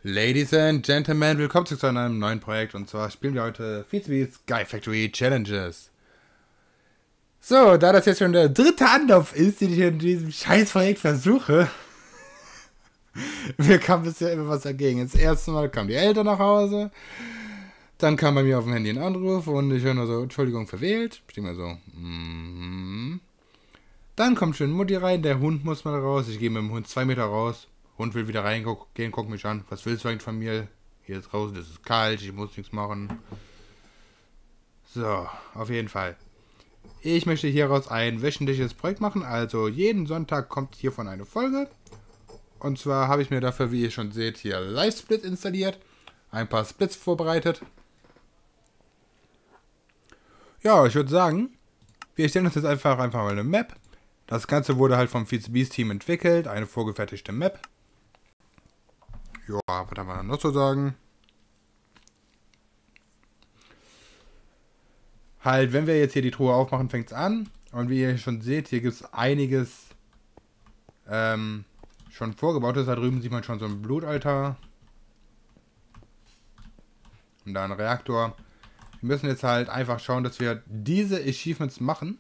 Ladies and Gentlemen, willkommen zu einem neuen Projekt. Und zwar spielen wir heute FeasiBee Sky Factory Challenges. So, da das jetzt schon der dritte Anlauf ist, den ich in diesem Scheißprojekt versuche, mir kam bisher immer was dagegen. Das erste Mal kamen die Eltern nach Hause, dann kam bei mir auf dem Handy ein Anruf und ich höre nur so, Entschuldigung, verwählt. Ich denke mir so, Dann kommt schön Mutti rein, der Hund muss mal raus, ich gehe mit dem Hund 2 Meter raus. Hund will wieder reingehen, guck mich an. Was willst du eigentlich von mir? Hier ist draußen, es ist kalt, ich muss nichts machen. So, auf jeden Fall. Ich möchte hieraus ein wöchentliches Projekt machen. Also jeden Sonntag kommt hiervon eine Folge. Und zwar habe ich mir dafür, wie ihr schon seht, hier Live-Split installiert. Ein paar Splits vorbereitet. Ja, ich würde sagen, wir stellen uns jetzt einfach mal eine Map. Das Ganze wurde halt vom FeasiBee Team entwickelt. Eine vorgefertigte Map. Ja, was haben wir dann noch zu sagen? Halt, wenn wir jetzt hier die Truhe aufmachen, fängt es an. Und wie ihr schon seht, hier gibt es einiges schon vorgebautes. Da drüben sieht man schon so ein Blutaltar. Und da ein Reaktor. Wir müssen jetzt halt einfach schauen, dass wir diese Achievements machen.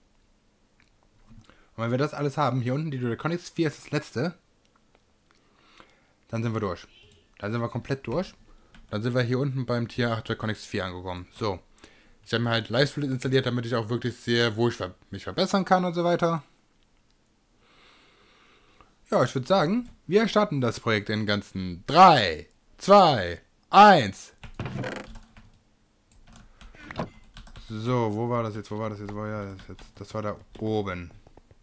Und wenn wir das alles haben, hier unten die Draconics 4 ist das letzte. Dann sind wir durch. Dann sind wir komplett durch. Dann sind wir hier unten beim Tier 8 Draconics 4 angekommen. So. Ich habe mir halt Live-Split installiert, damit ich auch wirklich sehe, wo ich mich verbessern kann und so weiter. Ja, ich würde sagen, wir starten das Projekt in ganzen 3, 2, 1. So, wo war das jetzt? Das war da oben.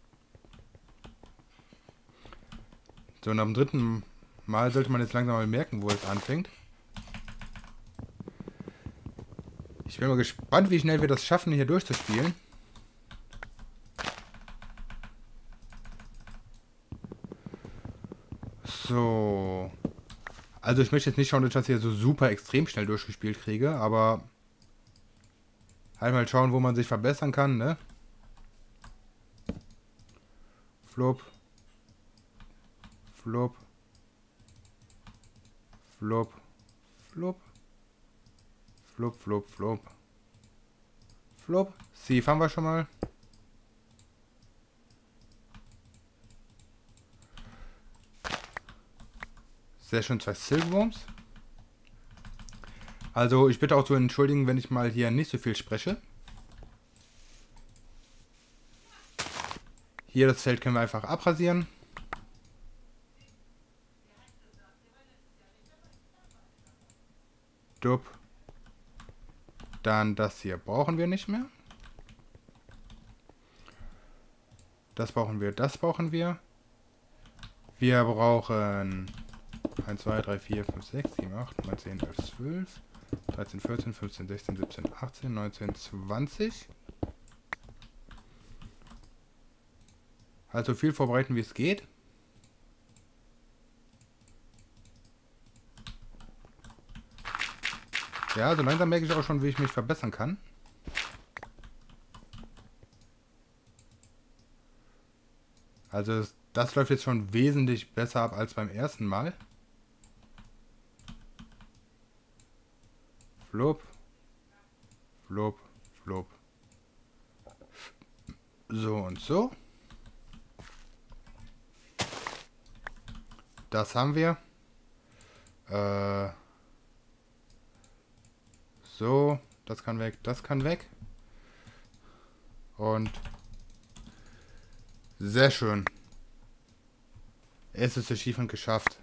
So, und am dritten Mal sollte man jetzt langsam mal merken, wo es anfängt. Ich bin mal gespannt, wie schnell wir das schaffen, hier durchzuspielen. So. Also ich möchte jetzt nicht schauen, dass ich das hier so super extrem schnell durchgespielt kriege, aber halt mal schauen, wo man sich verbessern kann, ne? Flop. Flop. Flop. Flop. Flop, flop, flop. Flop. Sieve haben wir schon mal. Sehr schön, 2 Silkworms. Also ich bitte auch zu entschuldigen, wenn ich mal hier nicht so viel spreche. Hier das Feld können wir einfach abrasieren. Dup. Dann das hier brauchen wir nicht mehr. Das brauchen wir, das brauchen wir. Wir brauchen 1, 2, 3, 4, 5, 6, 7, 8, 9, 10, 11, 12, 13, 14, 15, 16, 17, 18, 19, 20. Halt so viel vorbereiten, wie es geht. Ja, so langsam merke ich auch schon, wie ich mich verbessern kann. Also das läuft jetzt schon wesentlich besser ab als beim ersten Mal. Flop. Flop. Flop. So und so. Das haben wir. So, das kann weg, das kann weg. Und sehr schön. Es ist Achievement geschafft.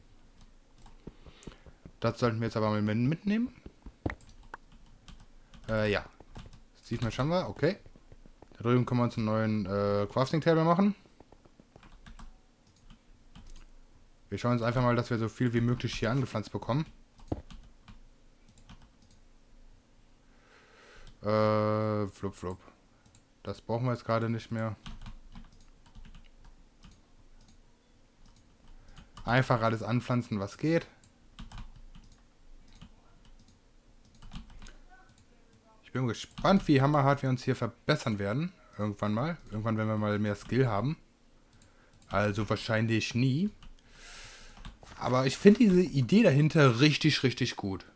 Das sollten wir jetzt aber mal mitnehmen. Ja. Achievement schauen wir, okay. Da drüben können wir uns einen neuen Crafting Table machen. Wir schauen uns einfach mal, dass wir so viel wie möglich hier angepflanzt bekommen. Flop, flop. Das brauchen wir jetzt gerade nicht mehr. Einfach alles anpflanzen, was geht. Ich bin gespannt, wie hammerhart wir uns hier verbessern werden. Irgendwann mal. Irgendwann, wenn wir mal mehr Skill haben. Also wahrscheinlich nie. Aber ich finde diese Idee dahinter richtig, richtig gut.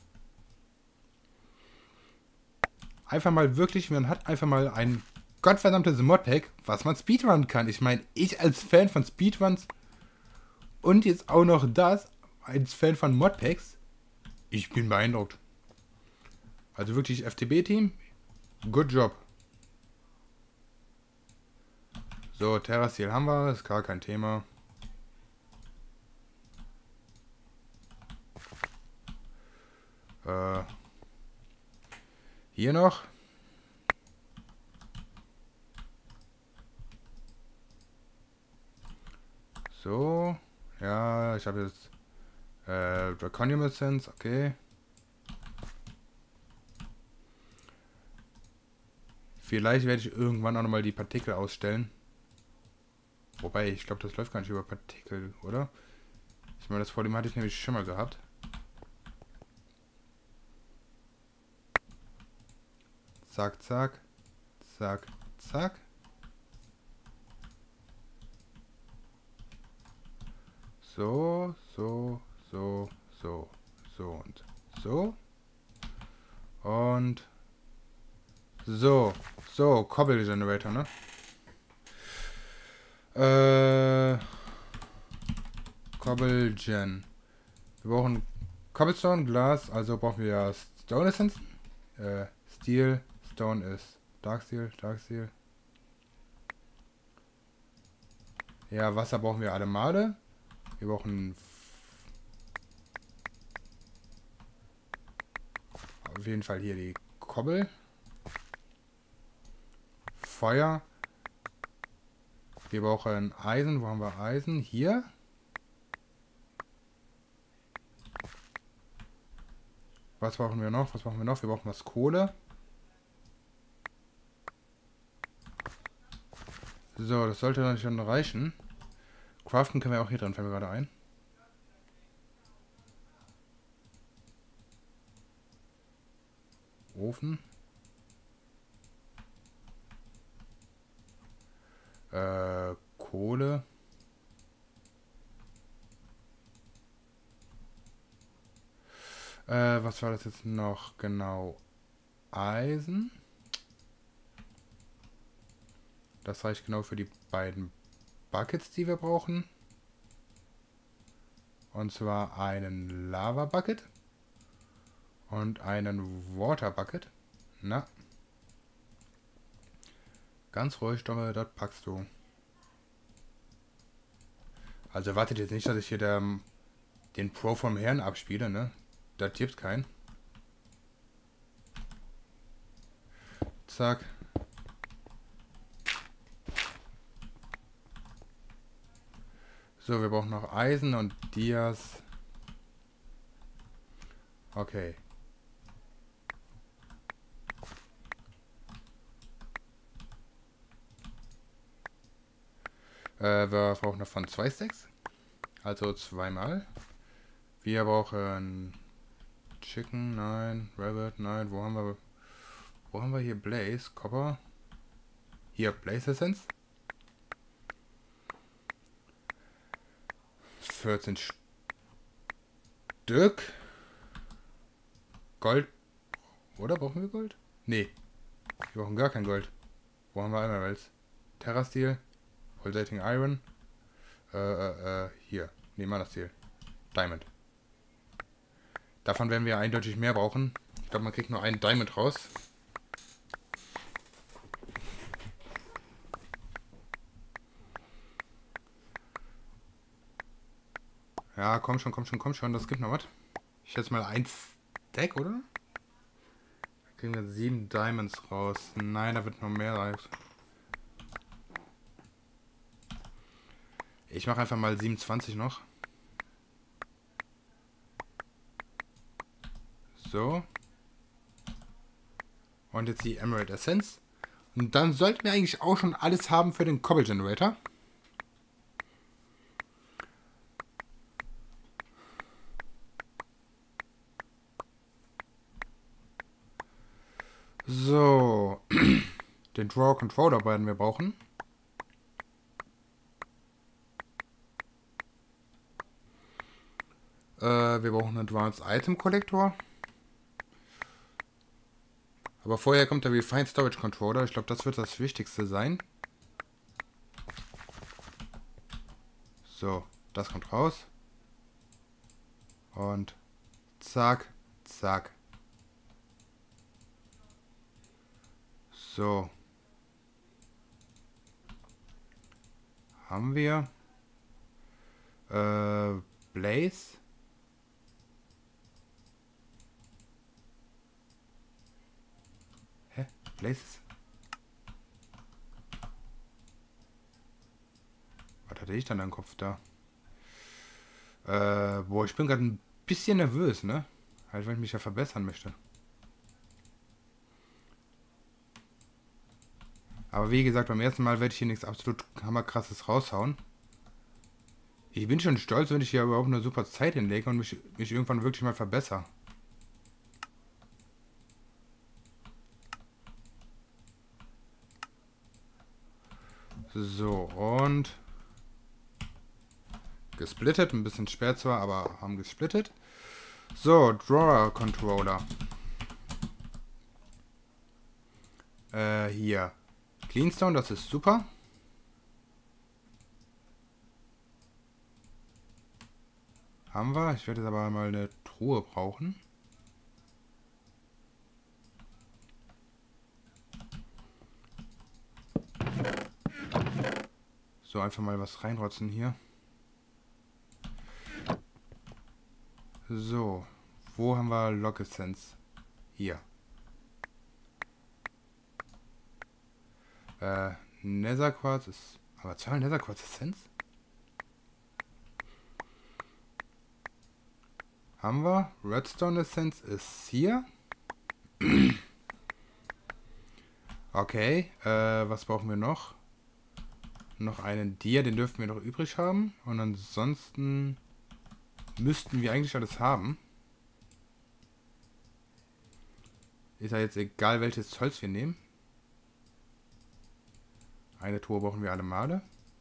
Einfach mal wirklich, man hat einfach mal ein gottverdammtes Modpack, was man speedrunnen kann. Ich meine, ich als Fan von Speedruns und jetzt auch noch das, als Fan von Modpacks, ich bin beeindruckt. Also wirklich FTB-Team, good job. So, Terrasil haben wir, ist gar kein Thema. Hier noch. So. Ja, ich habe jetzt Draconium Essence, okay. Vielleicht werde ich irgendwann auch nochmal die Partikel ausstellen. Wobei, ich glaube, das läuft gar nicht über Partikel, oder? Ich meine, das Problem hatte ich nämlich schon mal gehabt. Zack, zack. Zack, zack. So, so, so, so, so und so. Und so, so, Cobble Generator, ne? Cobble Gen. Wir brauchen Cobblestone, Glas, also brauchen wir ja Stone Essence. Steel, Stone ist Dark Steel, Dark Steel. Ja, Wasser brauchen wir alle Male. Wir brauchen auf jeden Fall hier die Cobble. Feuer. Wir brauchen Eisen. Wo haben wir Eisen? Hier. Was brauchen wir noch? Was brauchen wir noch? Wir brauchen was Kohle. So, das sollte dann schon reichen. Craften können wir auch hier drin, fällt mir gerade ein. Ofen. Kohle. Was war das jetzt noch? Genau. Eisen. Das reicht genau für die beiden Buckets, die wir brauchen. Und zwar einen Lava Bucket und einen Water Bucket. Na. Ganz ruhig, Dommel, das packst du. Also erwartet jetzt nicht, dass ich hier den Pro vom Herrn abspiele, ne? Das gibt's keinen. Zack. So, wir brauchen noch Eisen und Dias. Okay. Wir brauchen davon 2 Stacks. Also zweimal. Wir brauchen Chicken, nein. Rabbit, nein. Wo haben wir hier Blaze? Copper. Hier, Blaze Essence. 14 Stück. Gold. Oder brauchen wir Gold? Nee. Wir brauchen gar kein Gold. Wo haben wir Emeralds? Terra Steel. Pulsating Iron. Hier. Nee, Mana Steel. Diamond. Davon werden wir eindeutig mehr brauchen. Ich glaube, man kriegt nur einen Diamond raus. Ja, komm schon, komm schon, komm schon. Das gibt noch was. Ich schätze mal 1 Stack, oder? Kriegen wir 7 Diamonds raus. Nein, da wird noch mehr raus. Ich mache einfach mal 27 noch. So. Und jetzt die Emerald Essence. Und dann sollten wir eigentlich auch schon alles haben für den Cobble Generator. So. Den Draw Controller werden wir brauchen. Wir brauchen einen Advanced Item Collector. Aber vorher kommt der Refined Storage Controller. Ich glaube, das wird das Wichtigste sein. So, das kommt raus. Und zack, zack. So. Haben wir. Blaze. Hä? Blaze ist... Was hatte ich dann am Kopf da? Boah, ich bin gerade ein bisschen nervös, ne? Halt, weil ich mich ja verbessern möchte. Aber wie gesagt, beim ersten Mal werde ich hier nichts absolut hammerkrasses raushauen. Ich bin schon stolz, wenn ich hier überhaupt eine super Zeit hinlege und mich irgendwann wirklich mal verbessere. So, und gesplittet. Ein bisschen schwer zwar, aber haben gesplittet. So, Drawer Controller. Hier. Cleanstone, das ist super. Haben wir. Ich werde jetzt aber mal eine Truhe brauchen. So, einfach mal was reinrotzen hier. So. Wo haben wir Lock Essence? Hier. Nether Quartz ist... Aber 2 Nether Quartz Essenz? Haben wir. Redstone Essenz ist hier. Okay. Was brauchen wir noch? Noch einen Dia, den dürften wir noch übrig haben. Und ansonsten müssten wir eigentlich alles haben. Ist ja jetzt egal, welches Holz wir nehmen. Eine Truhe brauchen wir alle Male.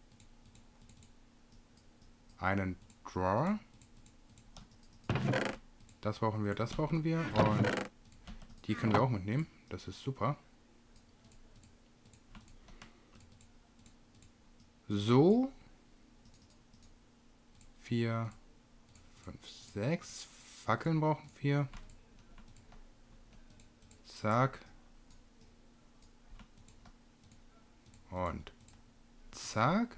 Einen Drawer. Das brauchen wir, das brauchen wir. Und die können wir auch mitnehmen. Das ist super. So. 4, 5, 6. Fackeln brauchen wir. Zack. Und zack.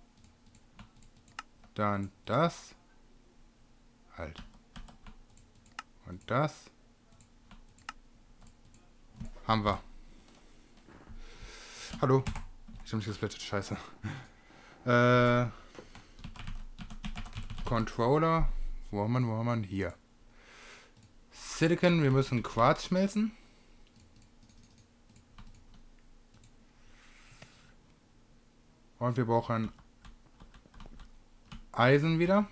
Dann das. Halt. Und das. Haben wir. Hallo. Ich habe mich gesplittet. Scheiße. Controller. Wo haben wir? Hier. Silicon. Wir müssen Quarz schmelzen. Und wir brauchen Eisen wieder.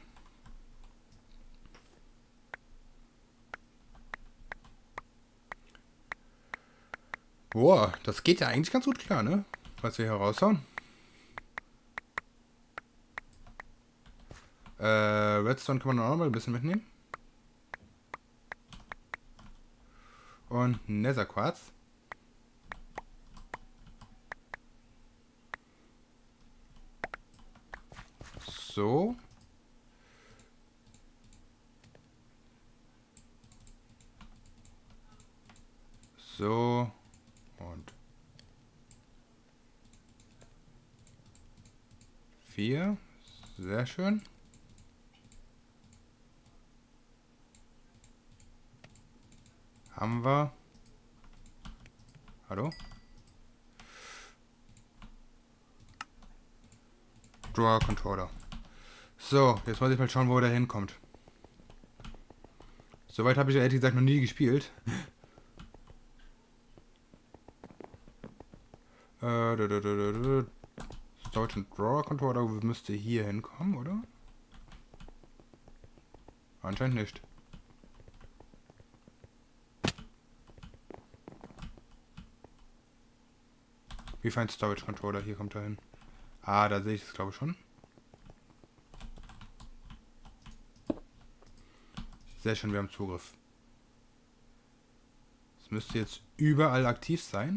Boah, das geht ja eigentlich ganz gut klar, ne? Was wir hier raushauen. Redstone kann man auch noch mal ein bisschen mitnehmen. Und Nether Quartz. So. So. Und 4. Sehr schön. Haben wir. Hallo? Drawer Controller. So, jetzt muss ich mal schauen, wo der hinkommt. Soweit habe ich ehrlich gesagt noch nie gespielt. Storage and Drawer Controller müsste hier hinkommen, oder? Anscheinend nicht. Refined Storage Controller, hier kommt er hin. Ah, da sehe ich es, glaube ich, schon. Sehr schön, wir haben Zugriff. Es müsste jetzt überall aktiv sein.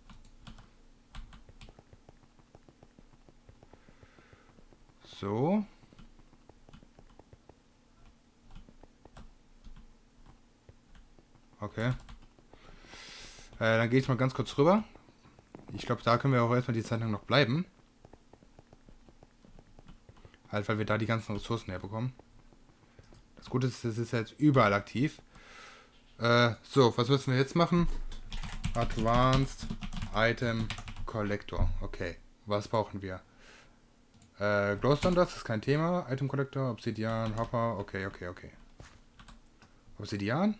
So. Okay. Dann gehe ich mal ganz kurz rüber. Ich glaube, da können wir auch erstmal die Zeit lang noch bleiben. Halt, weil wir da die ganzen Ressourcen herbekommen. Das Gute ist, es ist jetzt überall aktiv. So, was müssen wir jetzt machen? Advanced Item Collector. Okay, was brauchen wir? Glowstone, das ist kein Thema. Item Collector, Obsidian, Hopper. Okay. Obsidian?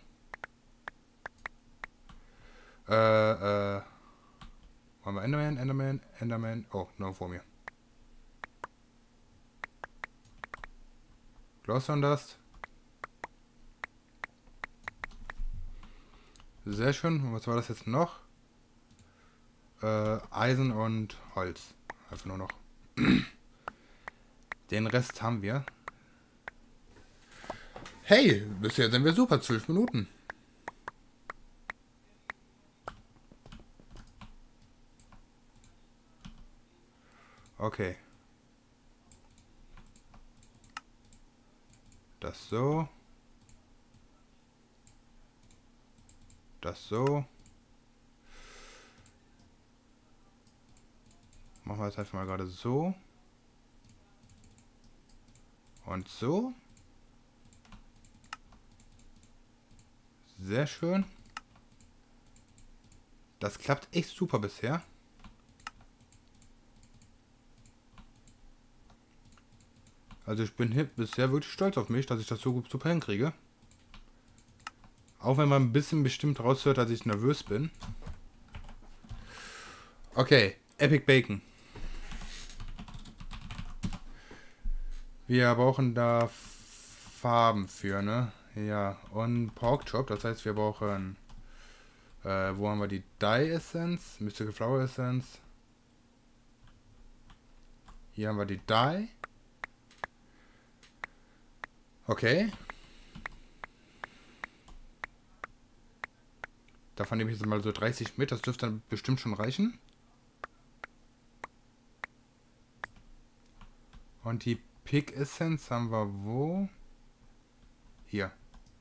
Wollen wir Enderman. Oh, noch vor mir. Glowstone Dust. Sehr schön. Und was war das jetzt noch? Eisen und Holz. Einfach nur noch. Den Rest haben wir. Hey, bisher sind wir super. 12 Minuten. Okay. Das so. Das so. Machen wir jetzt einfach mal gerade so. Und so. Sehr schön. Das klappt echt super bisher. Also ich bin bisher wirklich stolz auf mich, dass ich das so gut super hinkriege. Auch wenn man ein bisschen bestimmt raushört, dass ich nervös bin. Okay, Epic Bacon. Wir brauchen da Farben für, ne? Ja, und Pork Chop, das heißt, wir brauchen... wo haben wir die Dye Essence? Mystical Flower Essence. Hier haben wir die Dye. Okay. Davon nehme ich jetzt mal so 30 mit, das dürfte dann bestimmt schon reichen. Und die Pig Essence haben wir wo? Hier.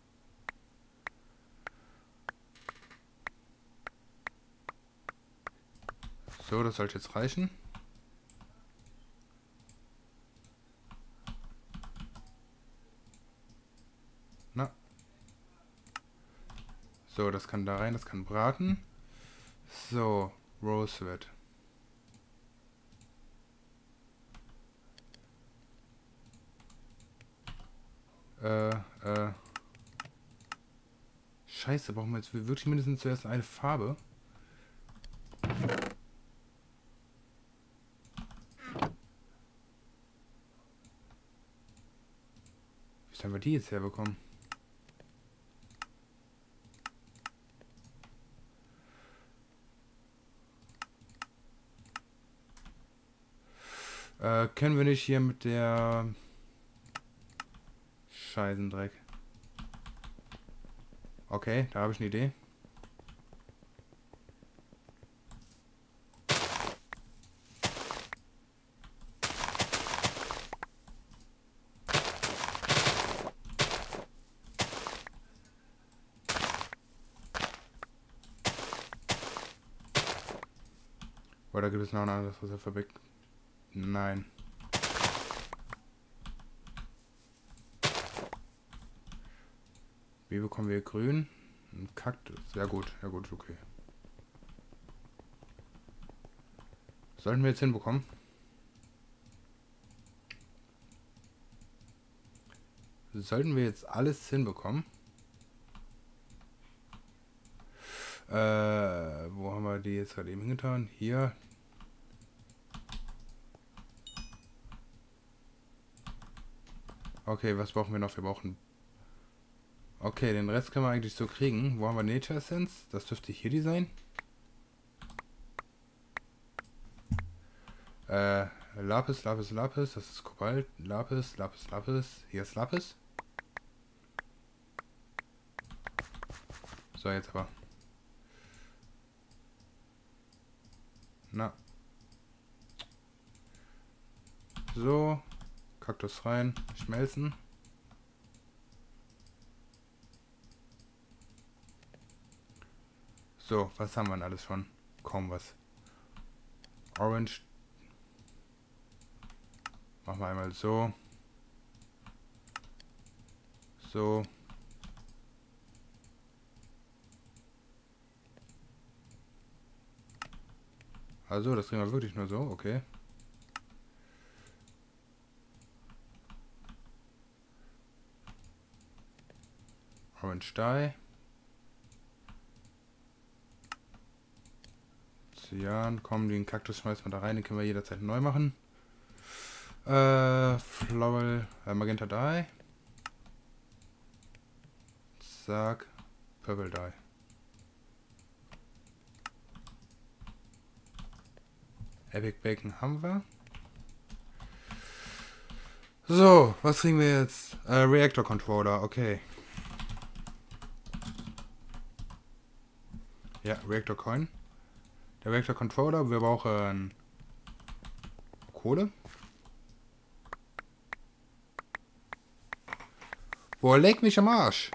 So, das sollte jetzt reichen. Na. So, das kann da rein, das kann braten. So, Rosewood. Scheiße, brauchen wir jetzt wirklich mindestens zuerst eine Farbe? Wie sollen wir die jetzt herbekommen? Können wir nicht hier mit der... Scheißendreck. Okay, da habe ich eine Idee. Oder gibt es noch ein anderes Wasserfabrik? Nein. Wie bekommen wir grün? Ein Kaktus. Ja gut, okay. Sollten wir jetzt hinbekommen? Sollten wir jetzt alles hinbekommen? Wo haben wir die jetzt gerade eben hingetan? Hier. Okay, was brauchen wir noch? Wir brauchen... Okay, den Rest können wir eigentlich so kriegen. Wo haben wir Nature Essence? Das dürfte hier die sein. Lapis. Das ist Kobalt. Lapis. Hier ist Lapis. So, jetzt aber. Na. So. Kaktus rein. Schmelzen. So, was haben wir denn alles schon? Kaum was. Orange. Machen wir einmal so. So. Also, das kriegen wir wirklich nur so, okay. Orange Dye. Cyan, komm, den Kaktus schmeißen wir da rein, den können wir jederzeit neu machen. Floral, Magenta Dye. Zack, Purple Dye. Epic Bacon haben wir. So, was kriegen wir jetzt? Reactor Controller, okay. Ja, Reactor Coin. Der Reactor Controller, wir brauchen Kohle. Boah, leck mich am Arsch.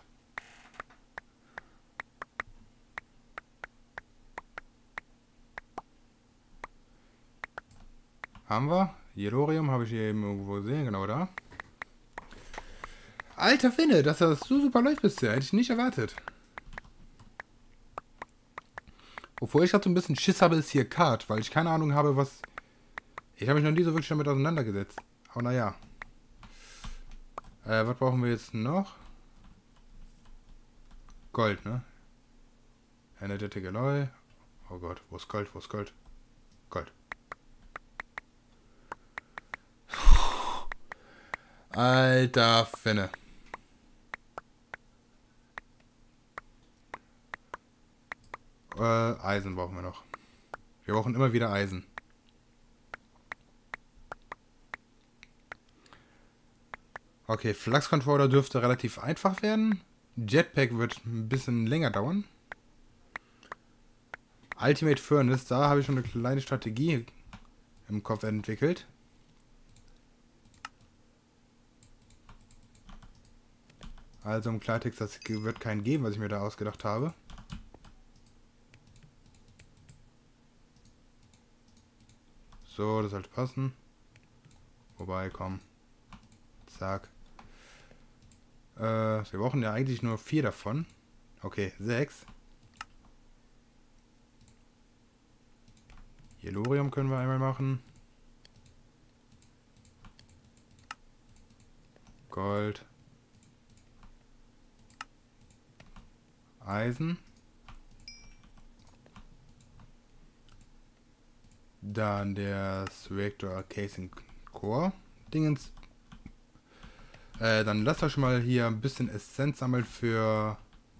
Haben wir? Yellorium habe ich hier eben irgendwo gesehen, genau da. Alter Finne, dass das so super läuft bisher, hätte ich nicht erwartet. Obwohl ich gerade so ein bisschen Schiss habe, ist hier Card, weil ich keine Ahnung habe, was... Ich habe mich noch nie so wirklich damit auseinandergesetzt. Aber naja. Was brauchen wir jetzt noch? Gold, ne? Energetic Alloy. Oh Gott, wo ist Gold? Wo ist Gold? Gold. Alter Finne. Eisen brauchen wir noch. Wir brauchen immer wieder Eisen. Okay, Flux Controller dürfte relativ einfach werden. Jetpack wird ein bisschen länger dauern. Ultimate Furnace, da habe ich schon eine kleine Strategie im Kopf entwickelt. Also im Klartext, das wird keinen geben, was ich mir da ausgedacht habe. So, das sollte passen. Wobei, komm. Zack. Wir brauchen ja eigentlich nur 4 davon. Okay, 6. Yellorium können wir einmal machen. Gold. Eisen. Dann der Reactor Casing Core Dingens. Dann lasst euch mal hier ein bisschen Essenz sammeln für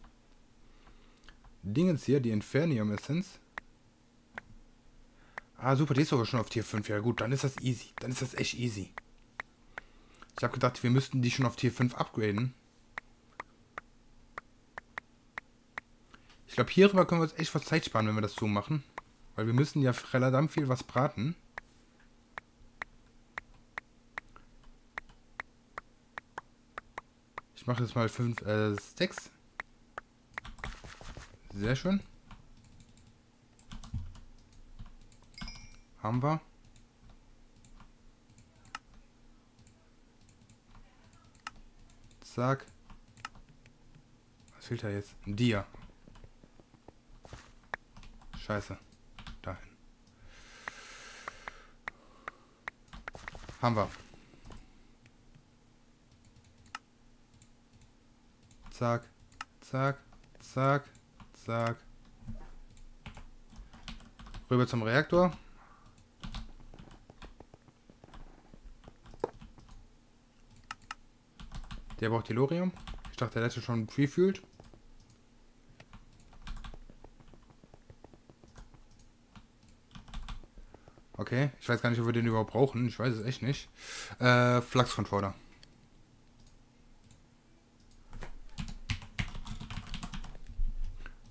Dingens hier, die Infernium Essenz. Ah, super, die ist sogar schon auf Tier 5. Ja gut, dann ist das easy. Dann ist das echt easy. Ich habe gedacht, wir müssten die schon auf Tier 5 upgraden. Ich glaube, hierüber können wir uns echt was Zeit sparen, wenn wir das so machen. Weil wir müssen ja relativ viel was braten. Ich mache jetzt mal 5 Stacks. Sehr schön. Haben wir. Zack. Was fehlt da jetzt? Ein Dia. Scheiße. Dahin. Haben wir. Zack. Zack. Zack. Zack. Rüber zum Reaktor. Der braucht Yellorium. Ich dachte, der hätte schon pre-fühlt. Okay, ich weiß gar nicht, ob wir den überhaupt brauchen. Ich weiß es echt nicht. Flux Controller.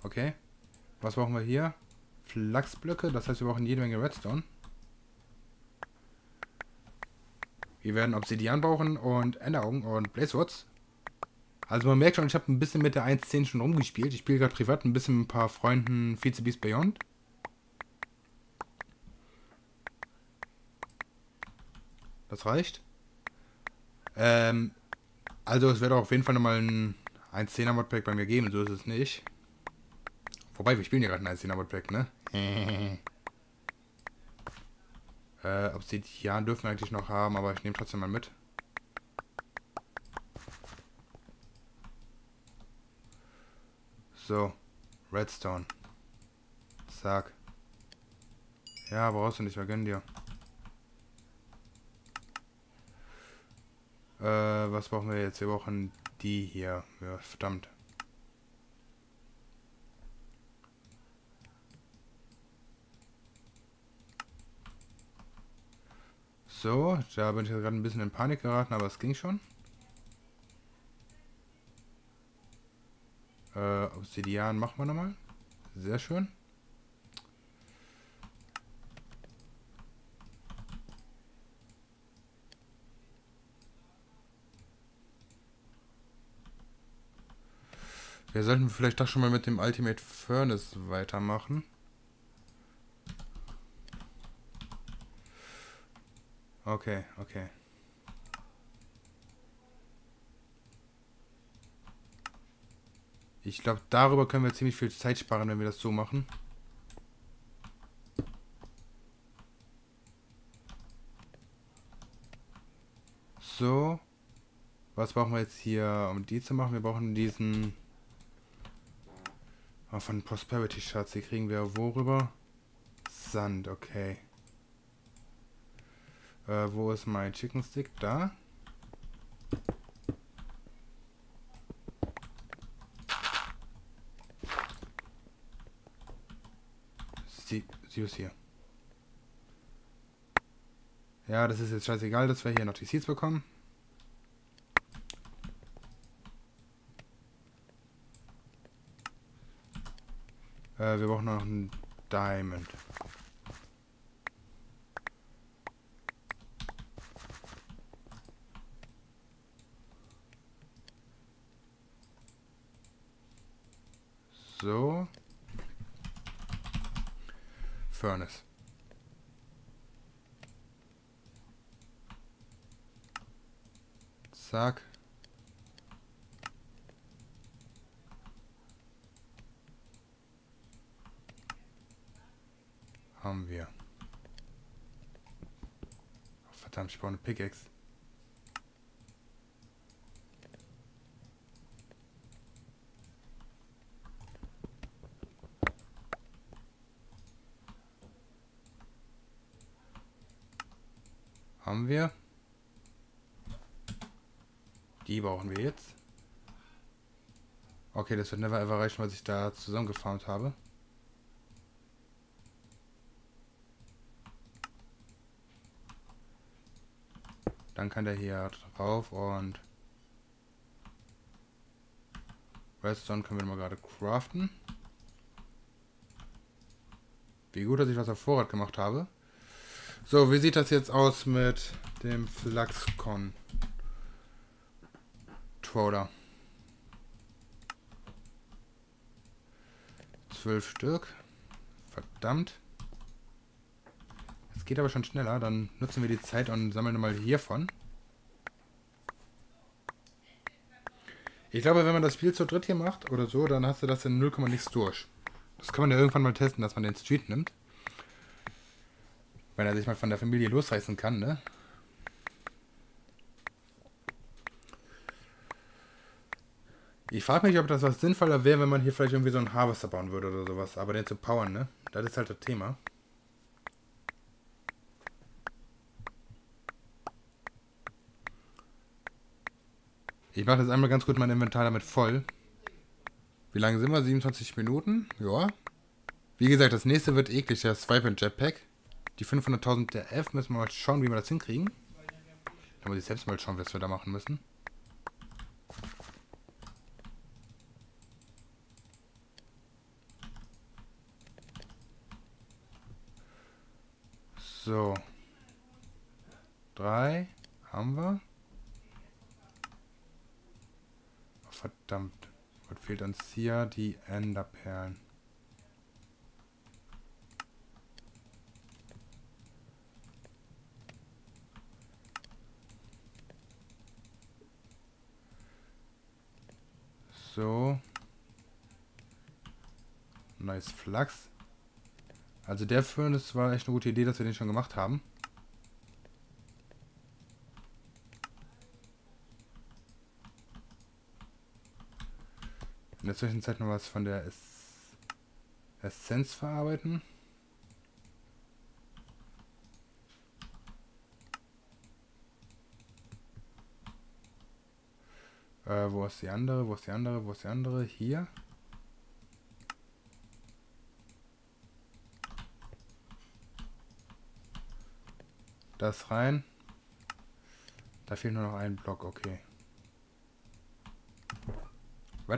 Okay. Was brauchen wir hier? Flachsblöcke, das heißt, wir brauchen jede Menge Redstone. Wir werden Obsidian brauchen und Enderaugen und Blazewords. Also man merkt schon, ich habe ein bisschen mit der 1.10 schon rumgespielt. Ich spiele gerade privat ein bisschen mit ein paar Freunden Vize Beast Beyond. Das reicht. Also es wird auch auf jeden Fall nochmal ein 1.10er Modpack bei mir geben, so ist es nicht. Wobei, wir spielen ja gerade ein 1.10er Modpack, ne? Obsidian dürfen wir eigentlich noch haben, aber ich nehme trotzdem mal mit. So, Redstone. Zack. Ja, brauchst du nicht, wir gönnen dir. Was brauchen wir jetzt? Wir brauchen die hier. Ja, verdammt. So, da bin ich gerade ein bisschen in Panik geraten, aber es ging schon. Obsidian machen wir nochmal. Sehr schön. Wir sollten vielleicht doch schon mal mit dem Ultimate Furnace weitermachen. Okay, okay. Ich glaube, darüber können wir ziemlich viel Zeit sparen, wenn wir das so machen. So. Was brauchen wir jetzt hier, um die zu machen? Wir brauchen diesen... Oh, von Prosperity Schatz. Die kriegen wir worüber? Sand, okay. Wo ist mein Chicken Stick? Da. Sie ist hier. Ja, das ist jetzt scheißegal, dass wir hier noch die Seeds bekommen. Wir brauchen noch einen Diamond. So. Furnace. Zack. Haben wir. Oh, verdammt, ich brauche eine Pickaxe. Haben wir. Die brauchen wir jetzt. Okay, das wird never ever reichen, was ich da zusammengefarmt habe. Dann kann der hier drauf und Redstone können wir mal gerade craften. Wie gut, dass ich was auf Vorrat gemacht habe. So, wie sieht das jetzt aus mit dem Fluxcon Controller? 12 Stück. Verdammt. Es geht aber schon schneller. Dann nutzen wir die Zeit und sammeln mal hiervon. Ich glaube, wenn man das Spiel zu dritt hier macht oder so, dann hast du das in 0, nichts durch. Das kann man ja irgendwann mal testen, dass man den Street nimmt. Wenn er sich mal von der Familie losreißen kann, ne? Ich frage mich, ob das was sinnvoller wäre, wenn man hier vielleicht irgendwie so einen Harvester bauen würde oder sowas. Aber den zu powern, ne? Das ist halt das Thema. Ich mache jetzt einmal ganz gut mein Inventar damit voll. Wie lange sind wir? 27 Minuten? Ja. Wie gesagt, das nächste wird eklig, das Swipe Jetpack. Die 500.000 der F müssen wir mal schauen, wie wir das hinkriegen. Da muss ich selbst mal schauen, was wir da machen müssen. So. 3 haben wir. Oh, verdammt. Was fehlt uns hier? Die Enderperlen. So. Nice Flachs. Also der Föhn, das war echt eine gute Idee, dass wir den schon gemacht haben. In der Zwischenzeit noch was von der Essenz verarbeiten. Wo ist die andere? Wo ist die andere? Wo ist die andere? Hier. Das rein. Da fehlt nur noch ein Block, okay. Was?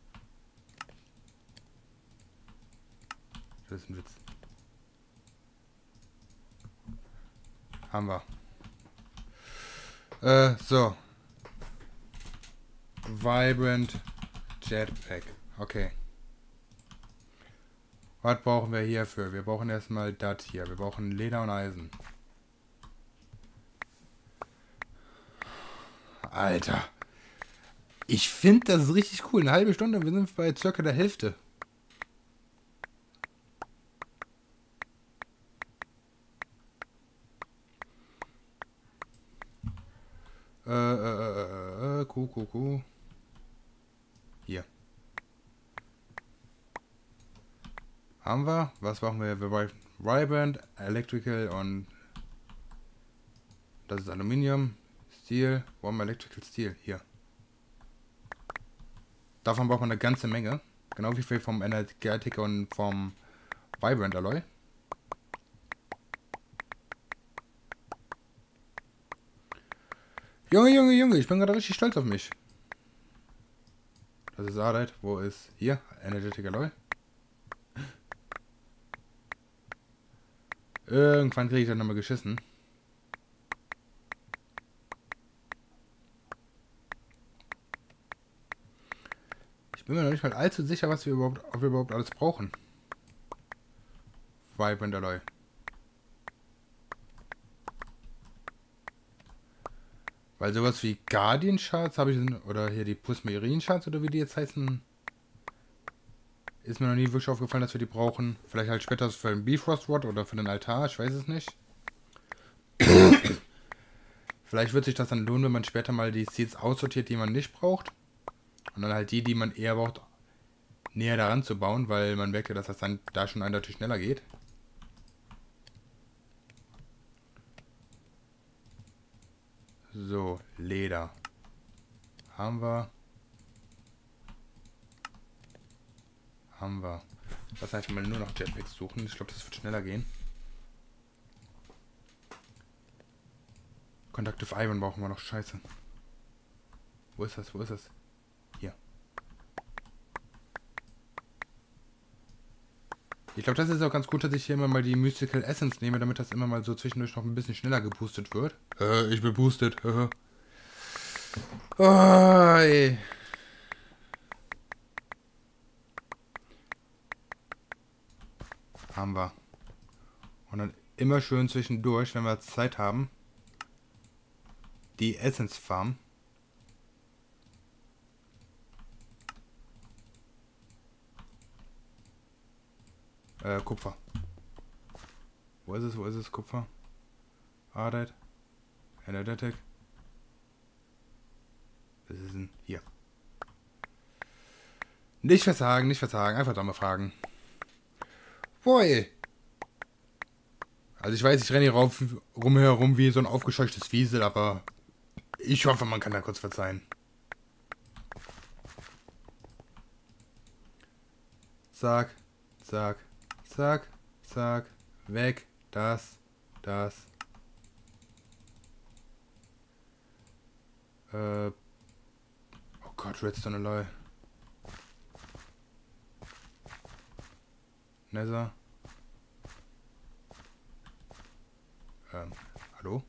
Das ist ein Witz. Haben wir. So. Vibrant Jetpack. Okay. Was brauchen wir hierfür? Wir brauchen erstmal das hier. Wir brauchen Leder und Eisen. Alter. Ich finde das richtig cool. Eine halbe Stunde und wir sind bei circa der Hälfte. Kuh. Hier. Haben wir? Was brauchen wir? Wir brauchen Vibrant, Electrical und das ist Aluminium, Steel, Warm Electrical Steel. Hier. Davon braucht man eine ganze Menge. Genau wie viel vom Energetic und vom Vibrant Alloy. Junge, ich bin gerade richtig stolz auf mich. Das ist Arbeit. Wo ist hier? Energetic Alloy. Irgendwann kriege ich dann nochmal geschissen. Ich bin mir noch nicht mal allzu sicher, ob wir überhaupt alles brauchen. Vibrant Alloy. Weil sowas wie Guardian Shards habe ich, oder hier die Prismarine Shards oder wie die jetzt heißen, ist mir noch nie wirklich aufgefallen, dass wir die brauchen. Vielleicht halt später für den Bifrost Rod oder für den Altar, ich weiß es nicht. Vielleicht wird sich das dann lohnen, wenn man später mal die Seeds aussortiert, die man nicht braucht. Und dann halt die man eher braucht, näher daran zu bauen, weil man merkt ja, dass das dann da schon eindeutig schneller geht. So, Leder. Haben wir. Lass einfach mal nur noch Jetpacks suchen. Ich glaube, das wird schneller gehen. Conductive Iron brauchen wir noch. Scheiße. Wo ist das? Hier. Ich glaube, das ist auch ganz gut, dass ich hier immer mal die Mystical Essence nehme, damit das immer mal so zwischendurch noch ein bisschen schneller geboostet wird. Ich bin boostet. Oh, ey. Haben wir. Und dann immer schön zwischendurch, wenn wir Zeit haben, die Essence Farm. Kupfer. Wo ist es? Kupfer. Ardite. Energetic. Was ist denn hier? Nicht versagen. Einfach da mal fragen. Boy. Also ich weiß, ich renne hier rumherum wie so ein aufgescheuchtes Wiesel, aber ich hoffe, man kann da kurz verzeihen. Zack. Weg. Das. Oh Gott, Redstone Alloy. Nether. Hallo?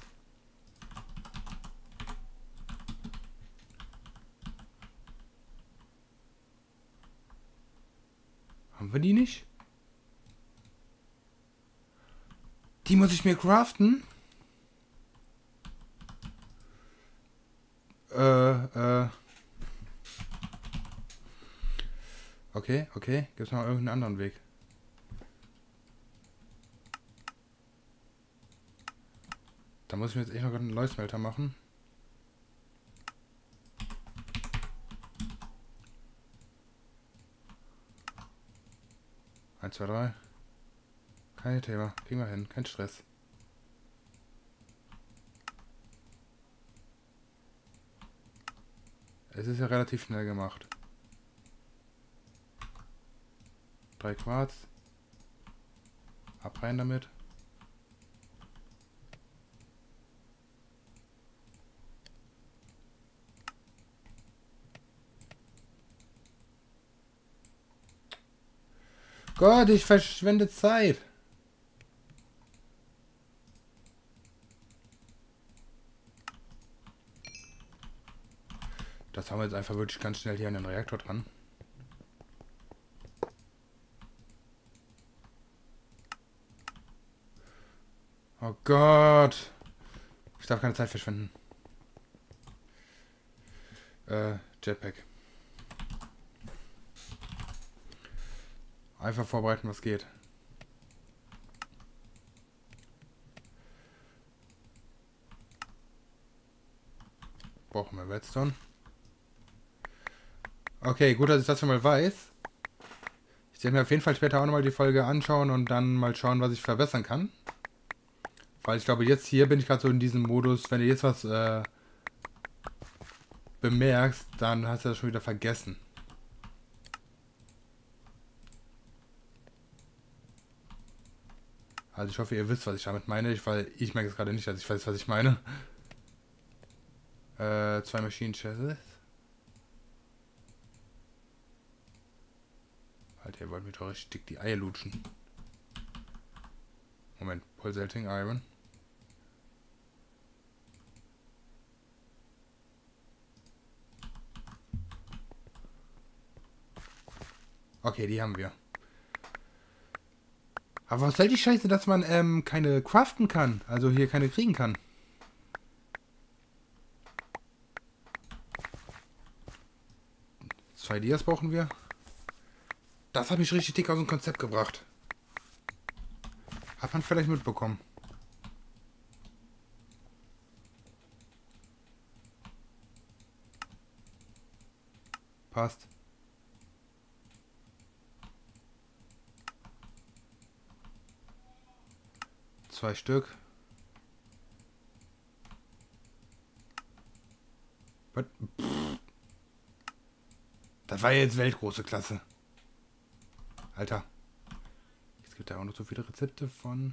Haben wir die nicht? Die muss ich mir craften? Okay, okay. Gibt's noch irgendeinen anderen Weg? Da muss ich mir jetzt echt noch einen Leuchtmelter machen. Eins, zwei, drei. Kein Thema. Kriegen wir hin. Kein Stress. Es ist ja relativ schnell gemacht. 3 Quarz. Ab rein damit. Gott, ich verschwende Zeit. Das haben wir jetzt einfach wirklich ganz schnell hier an den Reaktor dran. Oh Gott. Ich darf keine Zeit verschwenden. Jetpack. Einfach vorbereiten, was geht. Brauchen wir Redstone. Okay, gut, dass ich das schon mal weiß. Ich werde mir auf jeden Fall später auch nochmal die Folge anschauen und dann mal schauen, was ich verbessern kann. Weil ich glaube, jetzt hier bin ich gerade so in diesem Modus, wenn du jetzt was bemerkst, dann hast du das schon wieder vergessen. Also ich hoffe, ihr wisst, was ich damit meine, weil ich merke es gerade nicht, dass ich weiß, was ich meine. 2 Machine Chassis. Alter, ihr wollt mir doch richtig die Eier lutschen. Moment, Pulsating Iron. Okay, die haben wir. Aber was soll die Scheiße, dass man keine craften kann? Also hier keine kriegen kann. Zwei Dias brauchen wir. Das habe ich richtig dick aus dem Konzept gebracht. Hat man vielleicht mitbekommen. Passt. Zwei Stück. Das war ja jetzt weltgroße Klasse. Alter. Es gibt ja auch noch so viele Rezepte von...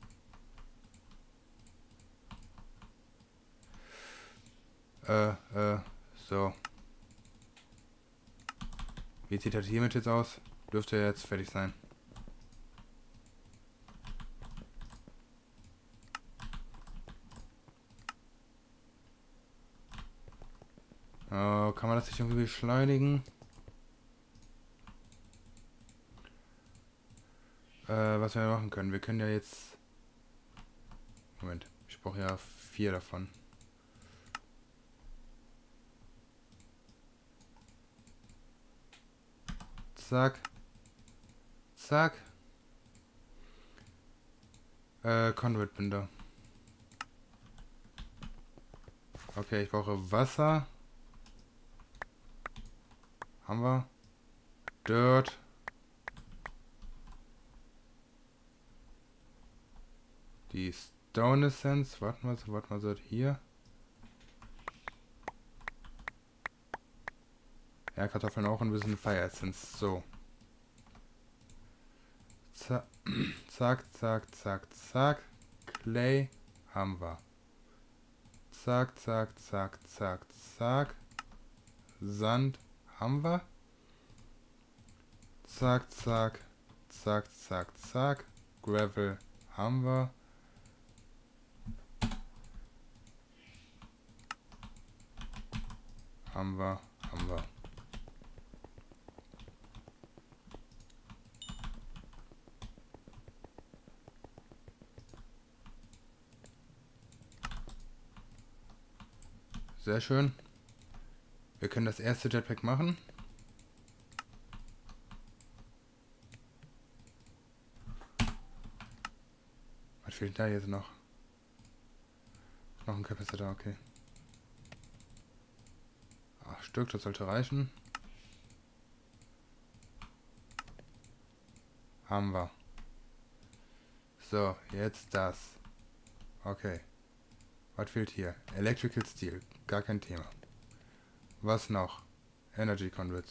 so. Wie sieht das hiermit jetzt aus? Dürfte jetzt fertig sein. Kann man das nicht irgendwie beschleunigen? Was wir machen können. Wir können ja jetzt... Moment, ich brauche ja 4 davon. Zack. Zack. Conduit-Binder. Okay, ich brauche Wasser. Haben wir. Dirt. Die Stone Essence. Warten wir so hier. Ja, Kartoffeln auch ein bisschen Fire Essence. So. Zack, zack, zack, zack. Clay haben wir. Zack, zack, zack, zack, zack. Sand haben wir. Zack, zack, zack, zack, zack. Gravel haben wir. Haben wir. Haben wir. Sehr schön. Wir können das erste Jetpack machen. Was fehlt da jetzt noch? Noch ein Capacitor, okay. 8 Stück, das sollte reichen. Haben wir. So, jetzt das. Okay. Was fehlt hier? Electrical Steel. Gar kein Thema. Was noch? Energy Conduits.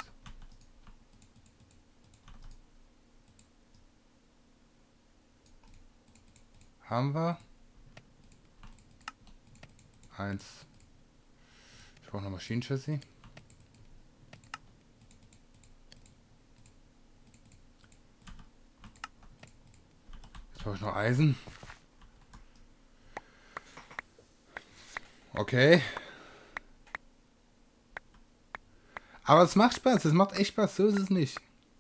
Haben wir. 1. Ich brauche noch Maschinenchassis. Jetzt brauche ich noch Eisen. Okay. Aber es macht Spaß. Es macht echt Spaß. So ist es nicht.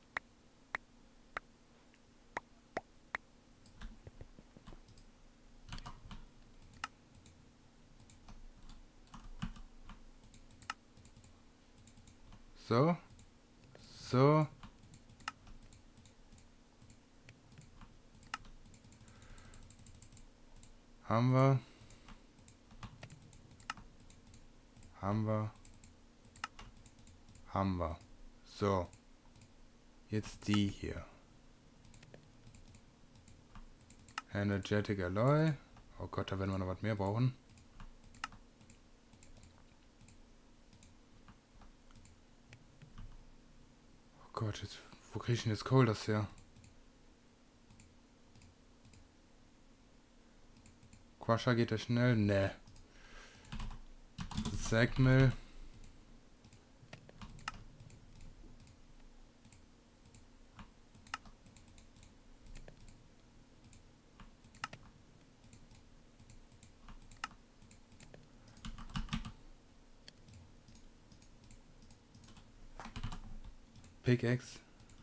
So. So. Haben wir. Haben wir. Haben wir. So. Jetzt die hier. Energetic Alloy. Oh Gott, da werden wir noch was mehr brauchen. Oh Gott, jetzt, wo kriege ich denn jetzt Coal das her? Crusher geht der schnell? Ne. Sagmill. Pickaxe.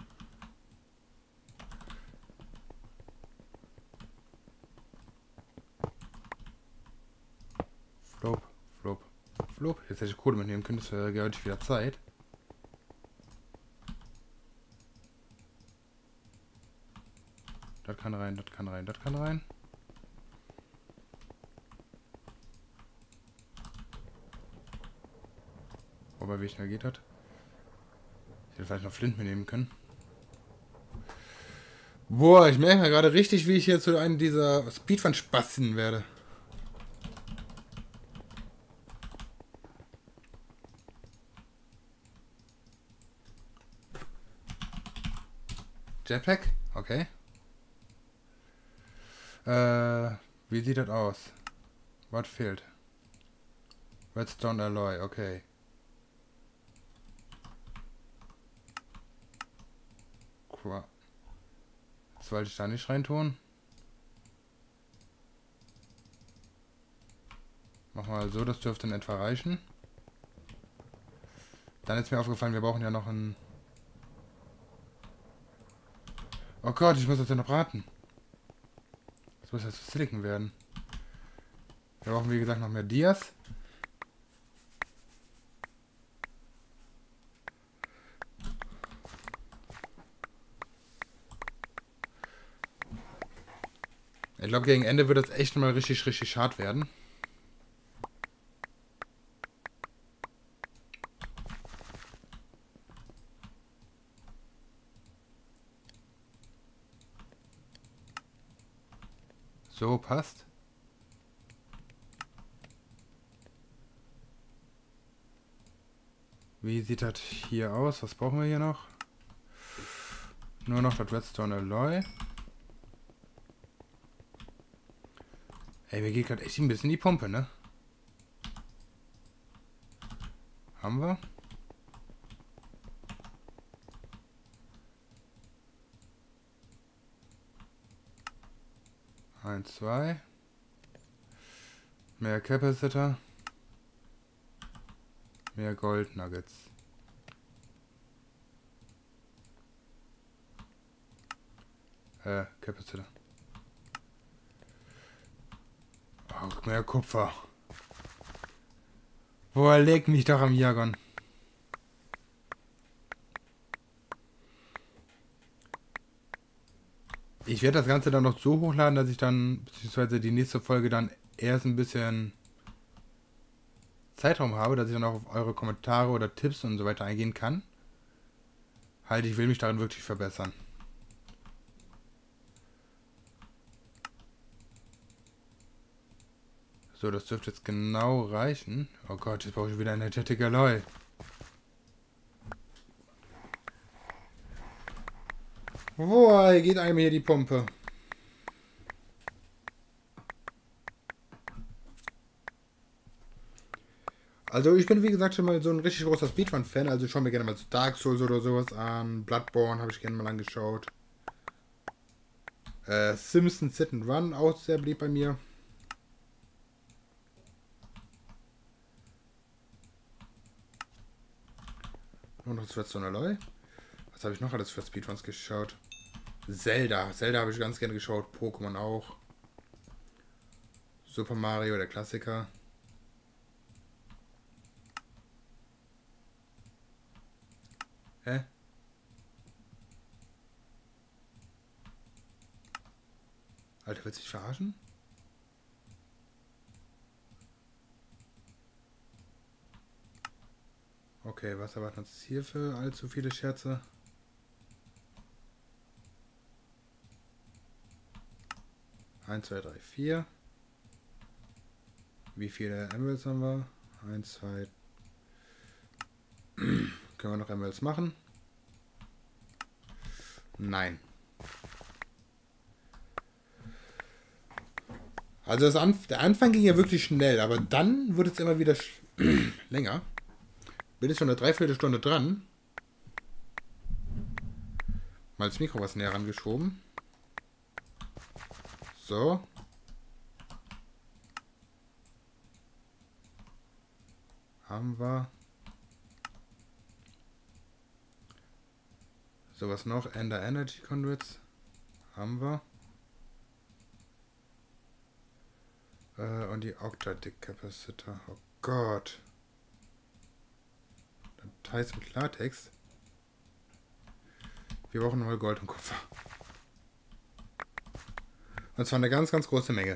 Flop, Flop, Flop. Jetzt hätte ich Kohle mitnehmen können, das wäre heute wieder Zeit. Das kann rein, das kann rein, das kann rein. Wobei, wie schnell geht das? Ich hätte vielleicht noch Flint mitnehmen können. Boah, ich merke mal gerade richtig, wie ich hier zu einem dieser Speedrun-Spasten werde. Jetpack? Okay. Wie sieht das aus? Was fehlt? Redstone Alloy, okay. Jetzt wollte ich da nicht reintun. Machen wir mal so, das dürfte in etwa reichen. Dann ist mir aufgefallen, wir brauchen ja noch ein... Oh Gott, ich muss das ja noch braten. Das muss jetzt Silicon werden. Wir brauchen, wie gesagt, noch mehr Dias. Ich glaube, gegen Ende wird das echt mal richtig, richtig hart werden. So, passt. Wie sieht das hier aus? Was brauchen wir hier noch? Nur noch das Redstone Alloy. Ey, mir geht gerade echt ein bisschen die Pumpe, ne? Haben wir? Eins, zwei. Mehr Capacitor. Mehr Gold Nuggets. Capacitor. Oh, mehr Kupfer. Boah, leg mich doch am Jagon. Ich werde das Ganze dann noch so hochladen, dass ich dann, beziehungsweise die nächste Folge dann erst ein bisschen Zeitraum habe, dass ich dann auch auf eure Kommentare oder Tipps und so weiter eingehen kann. Halt, ich will mich darin wirklich verbessern. So, das dürfte jetzt genau reichen. Oh Gott, jetzt brauche ich wieder Energetic Alloy. Boah, geht einem hier die Pumpe. Also ich bin wie gesagt schon mal so ein richtig großer Speedrun-Fan, also schaue mir gerne mal so Dark Souls oder sowas an. Bloodborne habe ich gerne mal angeschaut. Simpsons Sit and Run, auch sehr beliebt bei mir. Nur noch das Redstone Alloy. Was habe ich noch alles für Speedruns geschaut? Zelda habe ich ganz gerne geschaut. Pokémon auch. Super Mario, der Klassiker. Hä? Alter, willst du dich verarschen? Okay, was erwarten uns hier für allzu viele Scherze? Eins, zwei, drei, vier. Wie viele Emeralds haben wir? 1, 2. Können wir noch Emeralds machen? Nein. Also der Anfang ging ja wirklich schnell, aber dann wurde es immer wieder länger. Bin jetzt schon eine Dreiviertelstunde dran. Mal das Mikro was näher rangeschoben. So. Haben wir. So, was noch? Ender Energy Conduits. Haben wir. Und die Octadic Capacitor. Oh Gott. Details mit Klartext. Wir brauchen nochmal Gold und Kupfer. Und zwar eine ganz, ganz große Menge.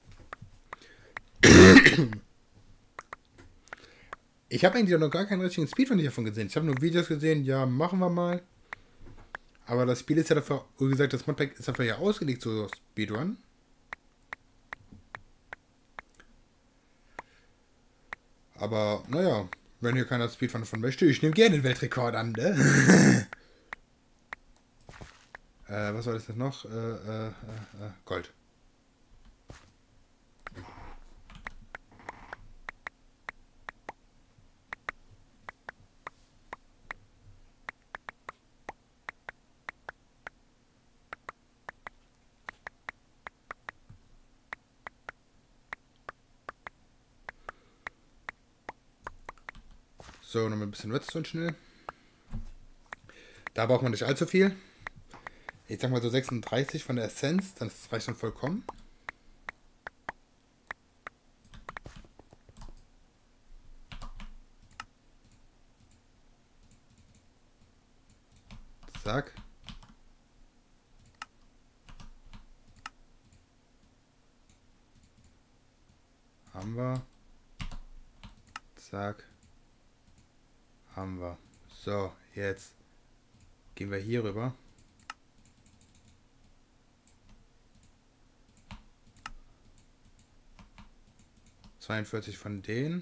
Ich habe eigentlich noch gar keinen richtigen Speedrun davon gesehen. Ich habe nur Videos gesehen, ja, machen wir mal. Aber das Spiel ist ja dafür, wie gesagt, das Modpack ist dafür ja ausgelegt zu Speedrun. Aber, naja, wenn hier keiner Speedrun von möchte, ich nehme gerne den Weltrekord an, ne? Was war das jetzt noch? Gold. So, nochmal ein bisschen Redstone schnell. Da braucht man nicht allzu viel. Ich sag mal so 36 von der Essenz, das reicht dann vollkommen. Zack. Haben wir. Zack. Haben wir. So, jetzt gehen wir hier rüber. Von denen.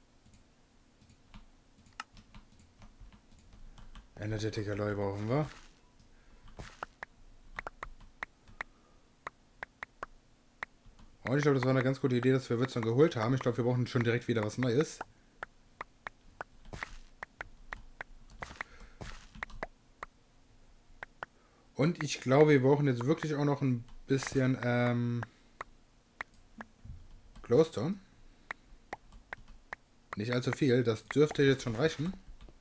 Energetic Alloy brauchen wir. Und ich glaube, das war eine ganz gute Idee, dass wir Redstone geholt haben. Ich glaube, wir brauchen schon direkt wieder was Neues. Und ich glaube, wir brauchen jetzt wirklich auch noch ein bisschen Glowstone. Nicht allzu viel, das dürfte jetzt schon reichen.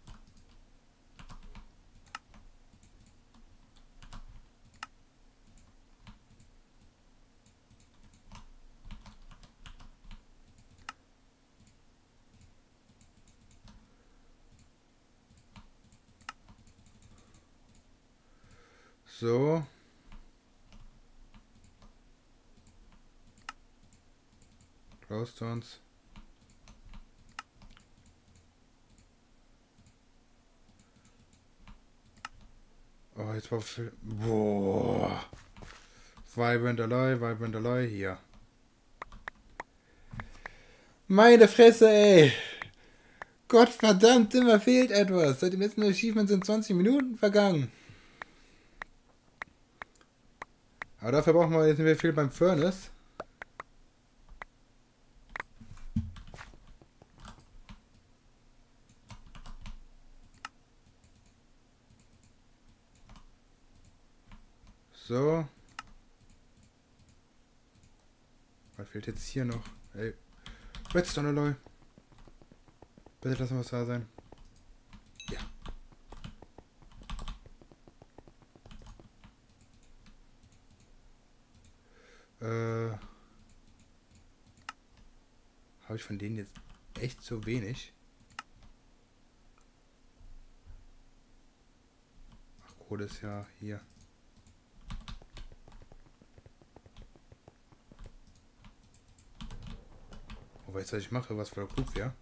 So. Glowstones. Oh, jetzt war viel. Boah. Vibrant Alloy, hier. Meine Fresse, ey. Gottverdammt, immer fehlt etwas. Seit dem letzten Achievement sind 20 Minuten vergangen. Aber dafür brauchen wir jetzt nicht mehr viel beim Furnace. So. Was fehlt jetzt hier noch? Ey. Redstone Alloy. Bitte lassen wir es da sein. Ja. Habe ich von denen jetzt echt so wenig? Ach, Kohle ist ja hier. Oh, weißt du, was ich mache? Was für klug wäre?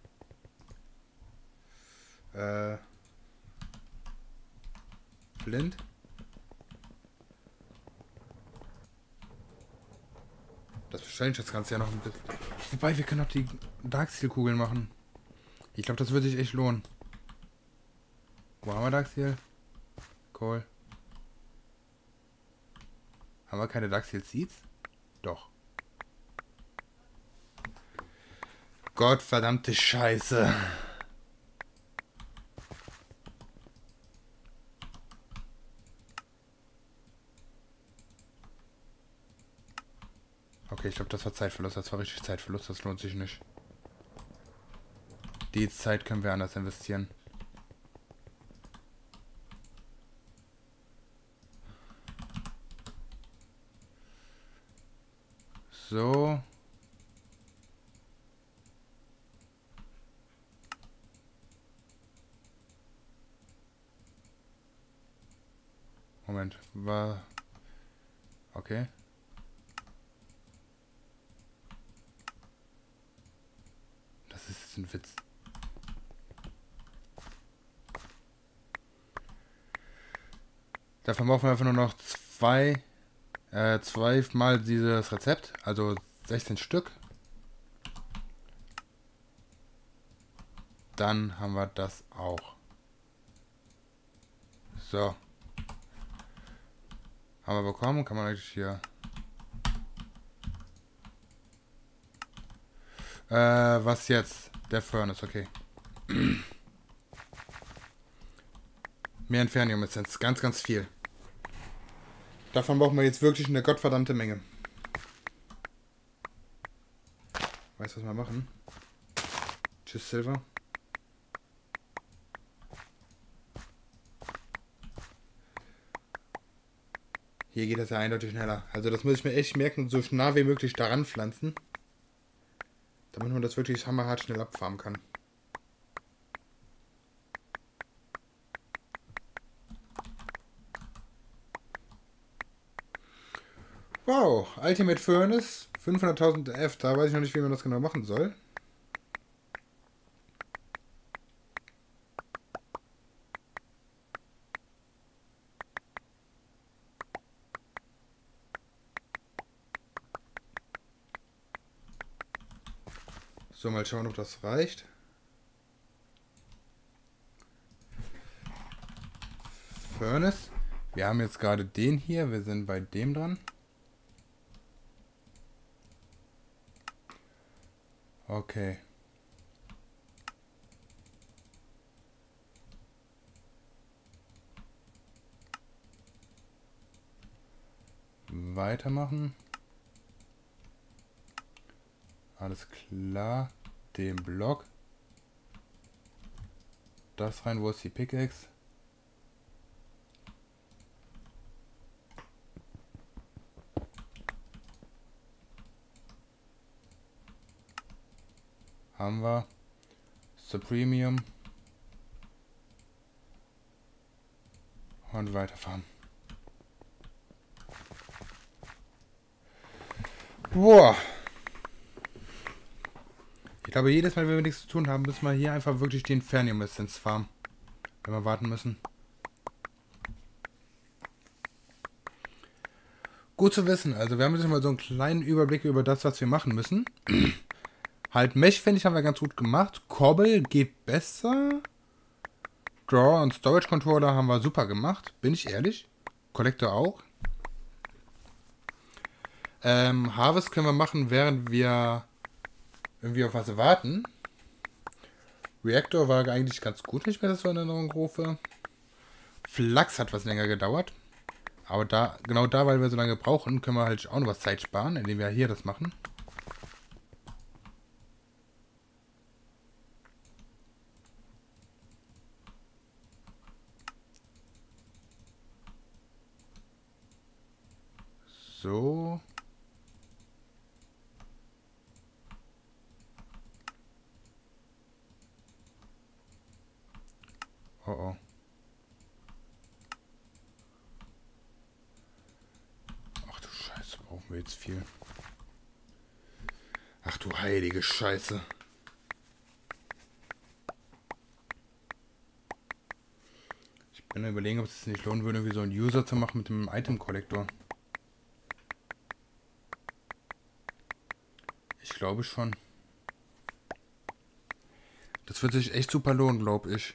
Blind. Das wahrscheinlich das Ganze ja noch ein bisschen. Wobei, wir können auch die Darksteel-Kugeln machen. Ich glaube, das würde sich echt lohnen. Wo haben wir Darksteel? Cool. Haben wir keine Darksteel Seeds? Doch. Gottverdammte Scheiße. Okay, ich glaube, das war Zeitverlust. Das war richtig Zeitverlust. Das lohnt sich nicht. Die Zeit können wir anders investieren. So. Moment, war... Okay. Das ist jetzt ein Witz. Davon brauchen wir einfach nur noch zweimal dieses Rezept, also 16 Stück. Dann haben wir das auch. So. Haben wir bekommen, kann man eigentlich hier... was jetzt? Der Furnace, okay. Mehr Infernium-Essenz, ganz, ganz viel. Davon brauchen wir jetzt wirklich eine gottverdammte Menge. Weißt du, was wir machen? Tschüss, Silver. Hier geht das ja eindeutig schneller. Also das muss ich mir echt merken und so nah wie möglich daran pflanzen. Damit man das wirklich hammerhart schnell abfarmen kann. Wow, Ultimate Furnace, 500.000 F. Da weiß ich noch nicht, wie man das genau machen soll. So, mal schauen, ob das reicht. Furnace. Wir haben jetzt gerade den hier. Wir sind bei dem dran. Okay. Weitermachen. Alles klar. Den Block. das rein. Wo ist die Pickaxe? Haben wir. Supremium. Und weiterfahren. Boah. Ich glaube, jedes Mal, wenn wir nichts zu tun haben, müssen wir hier einfach wirklich die Infernium-Essenz farmen. Wenn wir warten müssen. Gut zu wissen. Also wir haben jetzt mal so einen kleinen Überblick über das, was wir machen müssen. Halt Mesh, finde ich, haben wir ganz gut gemacht. Cobble geht besser. Draw und Storage Controller haben wir super gemacht. Bin ich ehrlich. Collector auch. Harvest können wir machen, während wir irgendwie auf was warten. Reactor war eigentlich ganz gut, wenn ich mir das so in Erinnerung rufe. Flachs hat was länger gedauert. Aber da, genau da, weil wir so lange brauchen, können wir halt auch noch was Zeit sparen, indem wir hier das machen. So. Oh oh. Ach du Scheiße, brauchen wir jetzt viel. Ach du heilige Scheiße. Ich bin überlegen, ob es sich nicht lohnen würde, irgendwie so einen User zu machen mit dem Item-Kollektor. Ich glaube schon. Das wird sich echt super lohnen, glaube ich.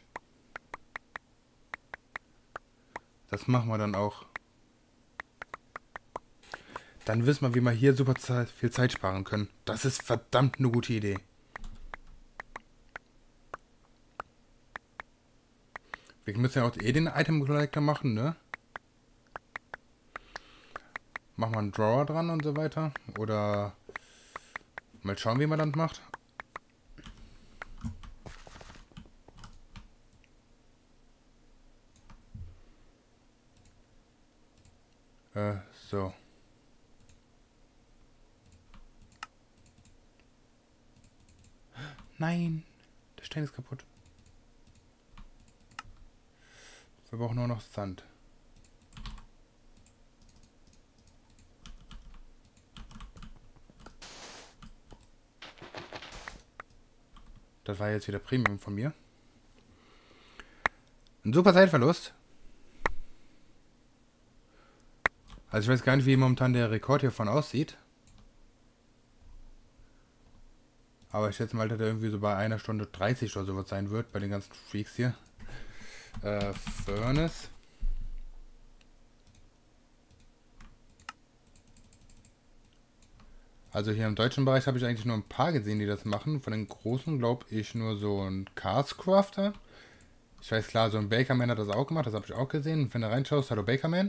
Das machen wir dann auch. Dann wissen wir, wie wir hier super viel Zeit sparen können. Das ist verdammt eine gute Idee. Wir müssen ja auch den Item Collector machen, ne? Machen wir einen Drawer dran und so weiter. Oder mal schauen, wie man das macht. So. Nein, der Stein ist kaputt. Wir brauchen nur noch Sand. Das war jetzt wieder Premium von mir. Ein super Zeitverlust. Also ich weiß gar nicht, wie momentan der Rekord hiervon aussieht. Aber ich schätze mal, dass er irgendwie so bei 1 Stunde 30 oder sowas sein wird, bei den ganzen Freaks hier. Furnace. Also hier im deutschen Bereich habe ich eigentlich nur ein paar gesehen, die das machen. Von den großen glaube ich nur so ein Carscrafter. Ich weiß klar, so ein Bakerman hat das auch gemacht, das habe ich auch gesehen. Und wenn du reinschaust, hallo Bakerman.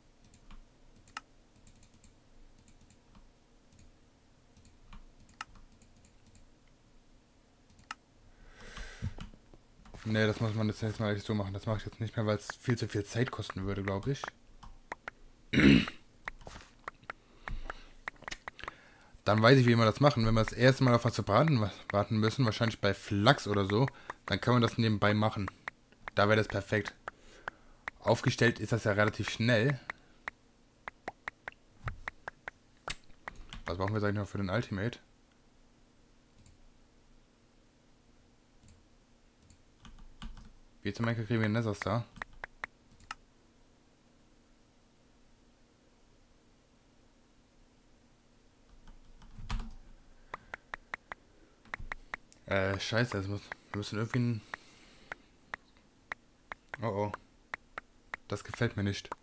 Ne, das muss man jetzt nächstes Mal nicht so machen. Das mache ich jetzt nicht mehr, weil es viel zu viel Zeit kosten würde, glaube ich. Dann weiß ich, wie wir das machen. Wenn wir das erste Mal auf was zu warten müssen, wahrscheinlich bei Flachs oder so, dann kann man das nebenbei machen. Da wäre das perfekt. Aufgestellt ist das ja relativ schnell. Was brauchen wir jetzt eigentlich noch für den Ultimate? Wie zum Beispiel kriegen wir einen Nether Star. Scheiße, wir müssen irgendwie ein... Oh oh. Das gefällt mir nicht.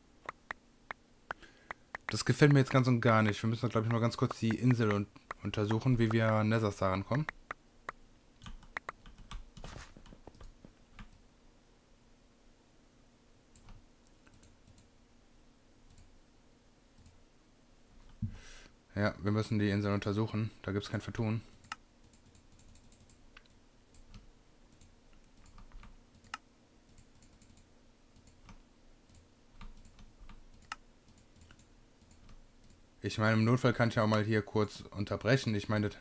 Das gefällt mir jetzt ganz und gar nicht. Wir müssen, glaube ich, mal ganz kurz die Insel untersuchen, wie wir an Nether Star rankommen. Ja, wir müssen die Insel untersuchen. Da gibt es kein Vertun. Ich meine, im Notfall kann ich auch mal hier kurz unterbrechen. Ich meine,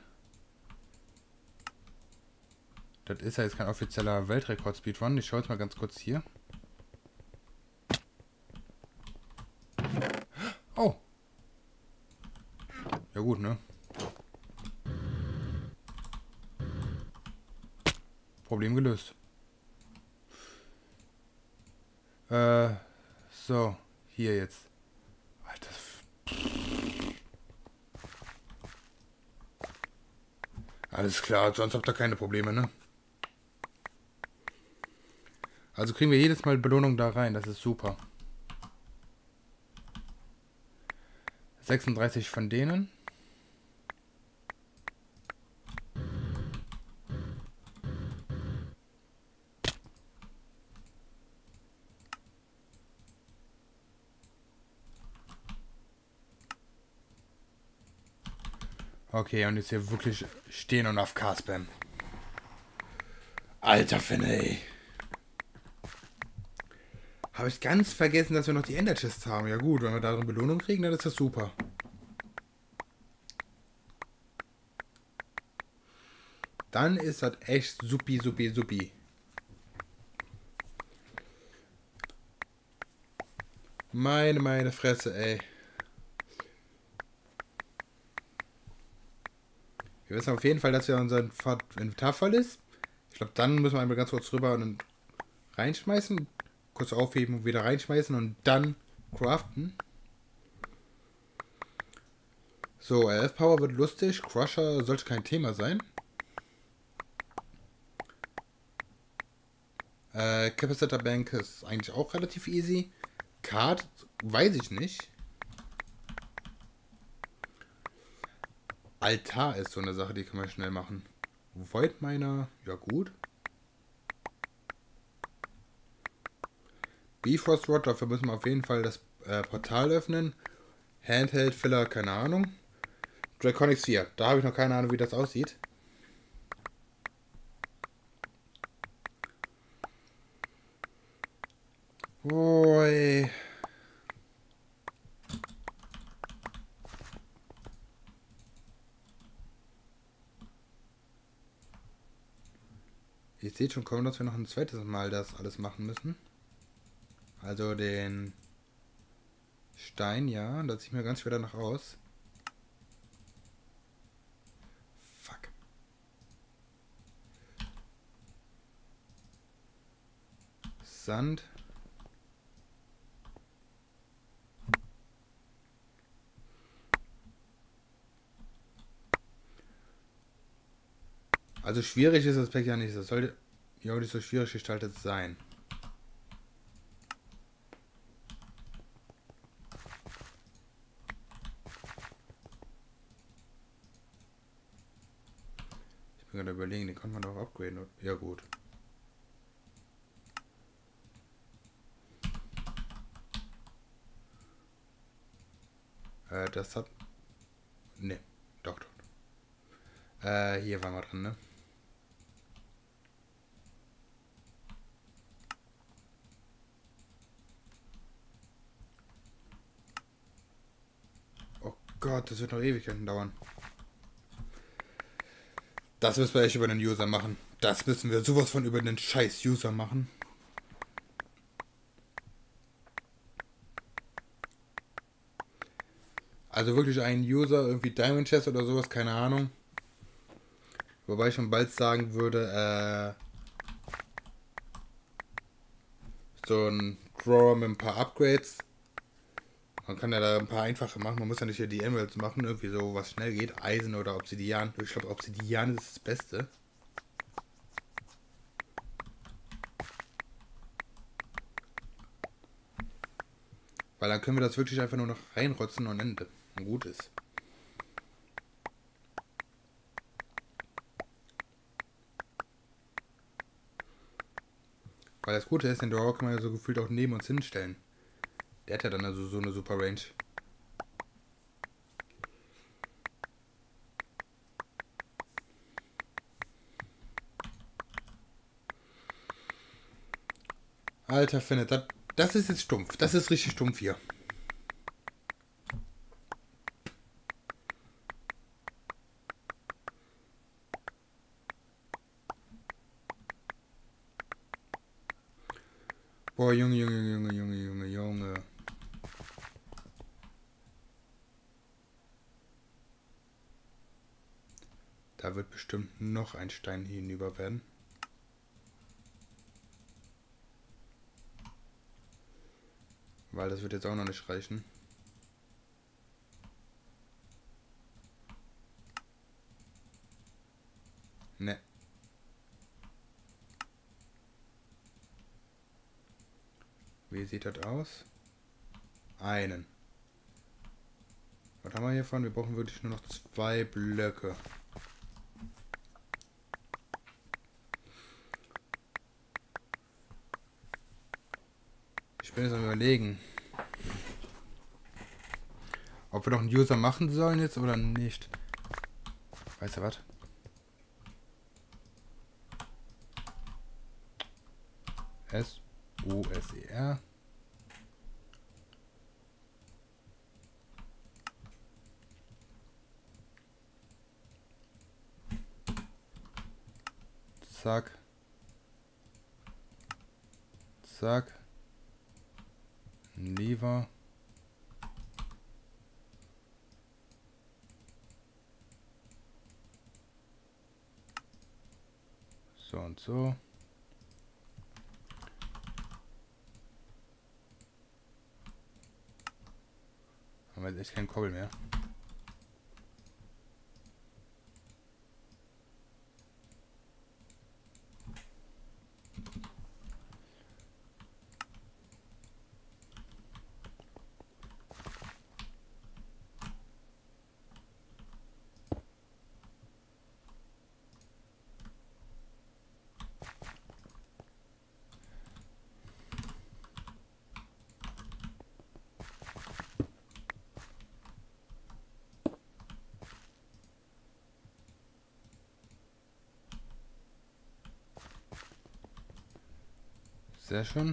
das ist ja jetzt kein offizieller Weltrekord-Speedrun. Ich schaue jetzt mal ganz kurz hier. Oh. Ja gut, ne? Problem gelöst. So. Hier jetzt. Alter. Alles klar, sonst habt ihr keine Probleme, ne? Also kriegen wir jedes Mal Belohnung da rein, das ist super. 36 von denen. Okay, und jetzt hier wirklich stehen und auf K-Spam. Alter Finne, ey. Habe ich ganz vergessen, dass wir noch die Ender-Chests haben. Ja gut, wenn wir darin Belohnung kriegen, dann ist das super. Dann ist das echt supi, supi, supi. Meine Fresse, ey. Wir wissen auf jeden Fall, dass ja unser Inventar voll ist. Ich glaube, dann müssen wir einmal ganz kurz rüber und dann reinschmeißen. Kurz aufheben und wieder reinschmeißen und dann craften. So, 11 Power wird lustig. Crusher sollte kein Thema sein. Capacitor Bank ist eigentlich auch relativ easy. Card weiß ich nicht. Altar ist so eine Sache, die kann man schnell machen. Void Miner, ja gut. Bifrost Rod, dafür müssen wir auf jeden Fall das Portal öffnen. Handheld Filler, keine Ahnung. Draconic Sphere, da habe ich noch keine Ahnung, wie das aussieht. Oi. Ich sehe schon kommen, dass wir noch ein zweites Mal das alles machen müssen. Also den Stein, ja, das sieht mir ganz schwer danach aus. Fuck. Sand. Also schwierig ist das Pack ja nicht. Das sollte ja auch nicht so schwierig gestaltet sein. Ich bin gerade überlegen, den kann man doch upgraden. Ja gut. Das hat... Ne, doch. Hier waren wir drin, ne? Oh Gott, das wird noch Ewigkeiten dauern. Das müssen wir echt über den User machen. Das müssen wir sowas von über den scheiß User machen. Also wirklich ein User, irgendwie Diamond Chest oder sowas, keine Ahnung. Wobei ich schon bald sagen würde, so ein Grower mit ein paar Upgrades. Man kann ja da ein paar einfache machen. Man muss ja nicht hier die Emeralds machen, irgendwie so was schnell geht. Eisen oder Obsidian. Ich glaube, Obsidian ist das Beste. Weil dann können wir das wirklich einfach nur noch reinrotzen und Ende. Und gut ist. Weil das Gute ist, den Draw kann man ja so gefühlt auch neben uns hinstellen. Der hat ja dann also so eine super Range. Alter Finne, das ist jetzt stumpf. Das ist richtig stumpf hier. Boah, Junge. Da wird bestimmt noch ein Stein hinüber werden. Weil das wird jetzt auch noch nicht reichen. Ne. Wie sieht das aus? Einen. Was haben wir hiervon? Wir brauchen wirklich nur noch 2 Blöcke. Ich bin jetzt am Überlegen, ob wir noch einen User machen sollen jetzt oder nicht. Weißt du was? S-U-S-E-R. Zack. Zack. Lever. So und so. Haben wir jetzt echt keinen Kobbel mehr. Sehr schön.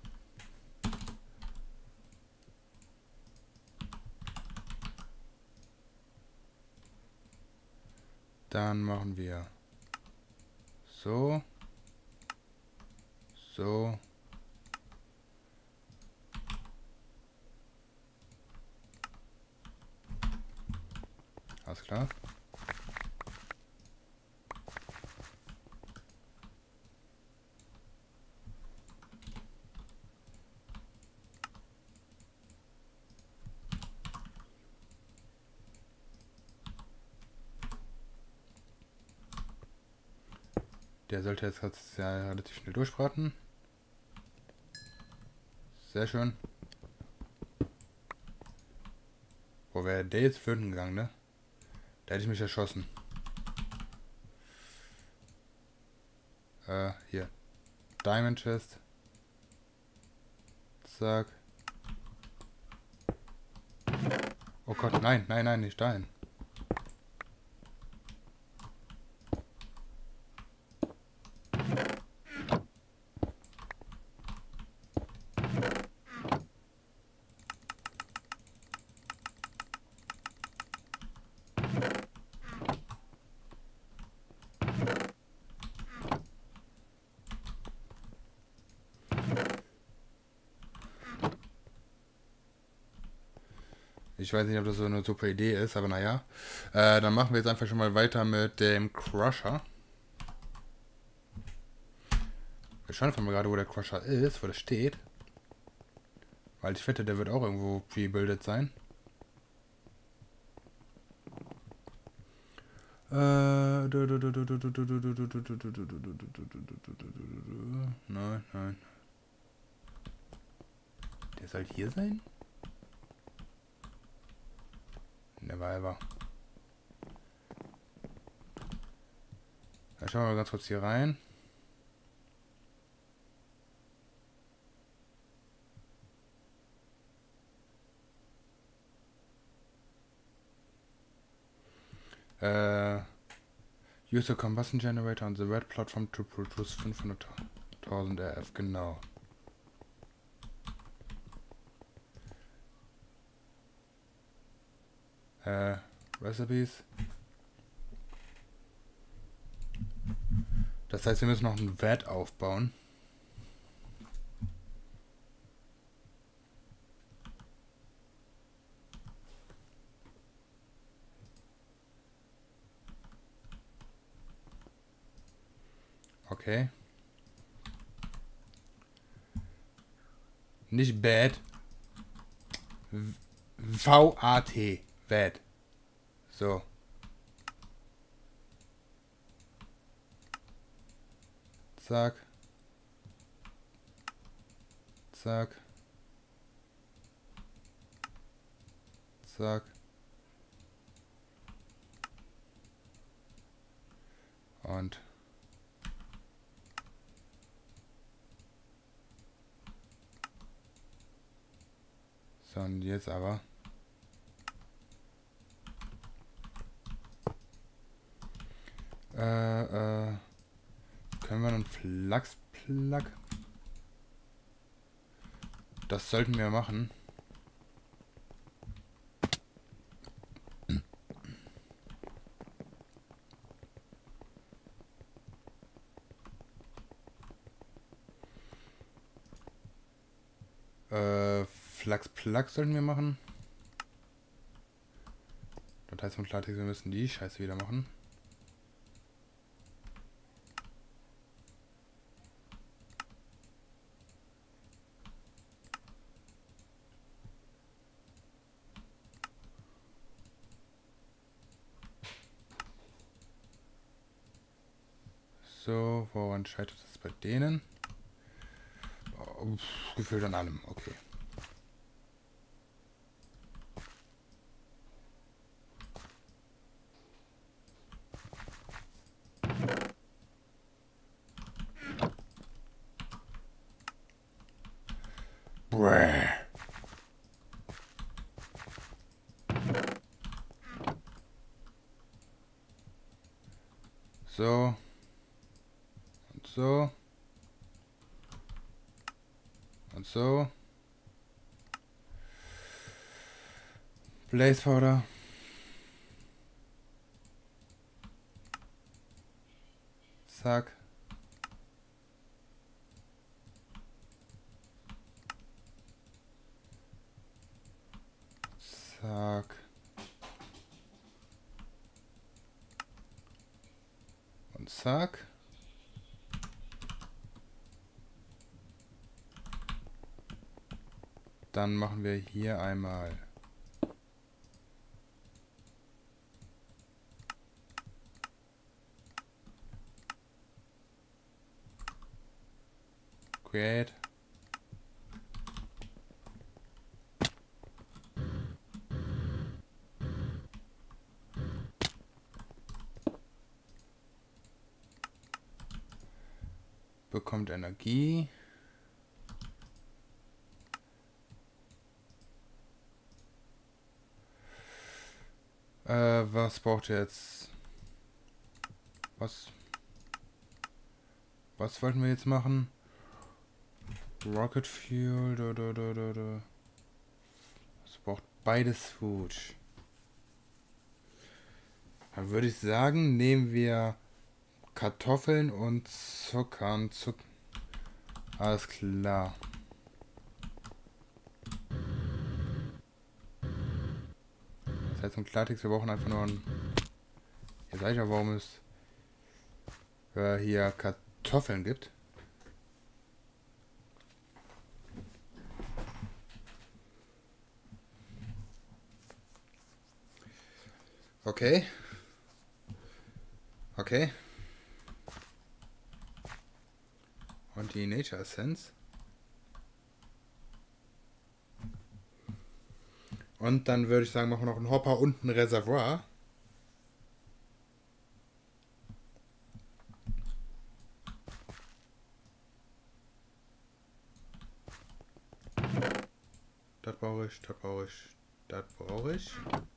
Dann machen wir so. So. Alles klar. Der sollte jetzt ja relativ schnell durchbraten. Sehr schön. Wo wäre der jetzt flöten gegangen, ne? Da hätte ich mich erschossen. Hier. Diamond Chest. Zack. Oh Gott, nein, nicht dahin. Ich weiß nicht, ob das so eine super Idee ist, aber naja. Dann machen wir jetzt einfach schon mal weiter mit dem Crusher. Ich schaue einfach mal gerade, wo der Crusher ist, wo der steht. Weil ich wette, der wird auch irgendwo pre-buildet sein. Nein. Der soll hier sein? Never ever. Dann schauen wir mal ganz kurz hier rein. Use the combustion generator on the red platform to produce 500.000 RF, genau. Recipes. Das heißt, wir müssen noch ein VAT aufbauen. Okay. Nicht bad. V-A-T. Bad. So. Zack. Zack. Zack. Und so, und jetzt aber können wir einen Flachs-Plug? Das sollten wir machen. Flachs-Plug sollten wir machen. Das heißt im Klartext, wir müssen die Scheiße wieder machen. So, woran scheitert es bei denen? Oh, gefühlt an allem, okay. Bräh. So. Und so. Und so. Blaze Powder. Zack. Zack. Und zack. Dann machen wir hier einmal Create. Bekommt Energie. Was braucht ihr jetzt? Was wollten wir jetzt machen? Rocket Fuel. Es braucht beides Food. Dann würde ich sagen, nehmen wir Kartoffeln und Zucker. Alles klar. Das heißt im Klartext, wir brauchen einfach nur ein... Jetzt weiß ich ja, warum es hier Kartoffeln gibt. Okay. Okay. Und die Nature Essence. Und dann würde ich sagen, machen wir noch einen Hopper und ein Reservoir. Das brauche ich, das brauche ich, das brauche ich.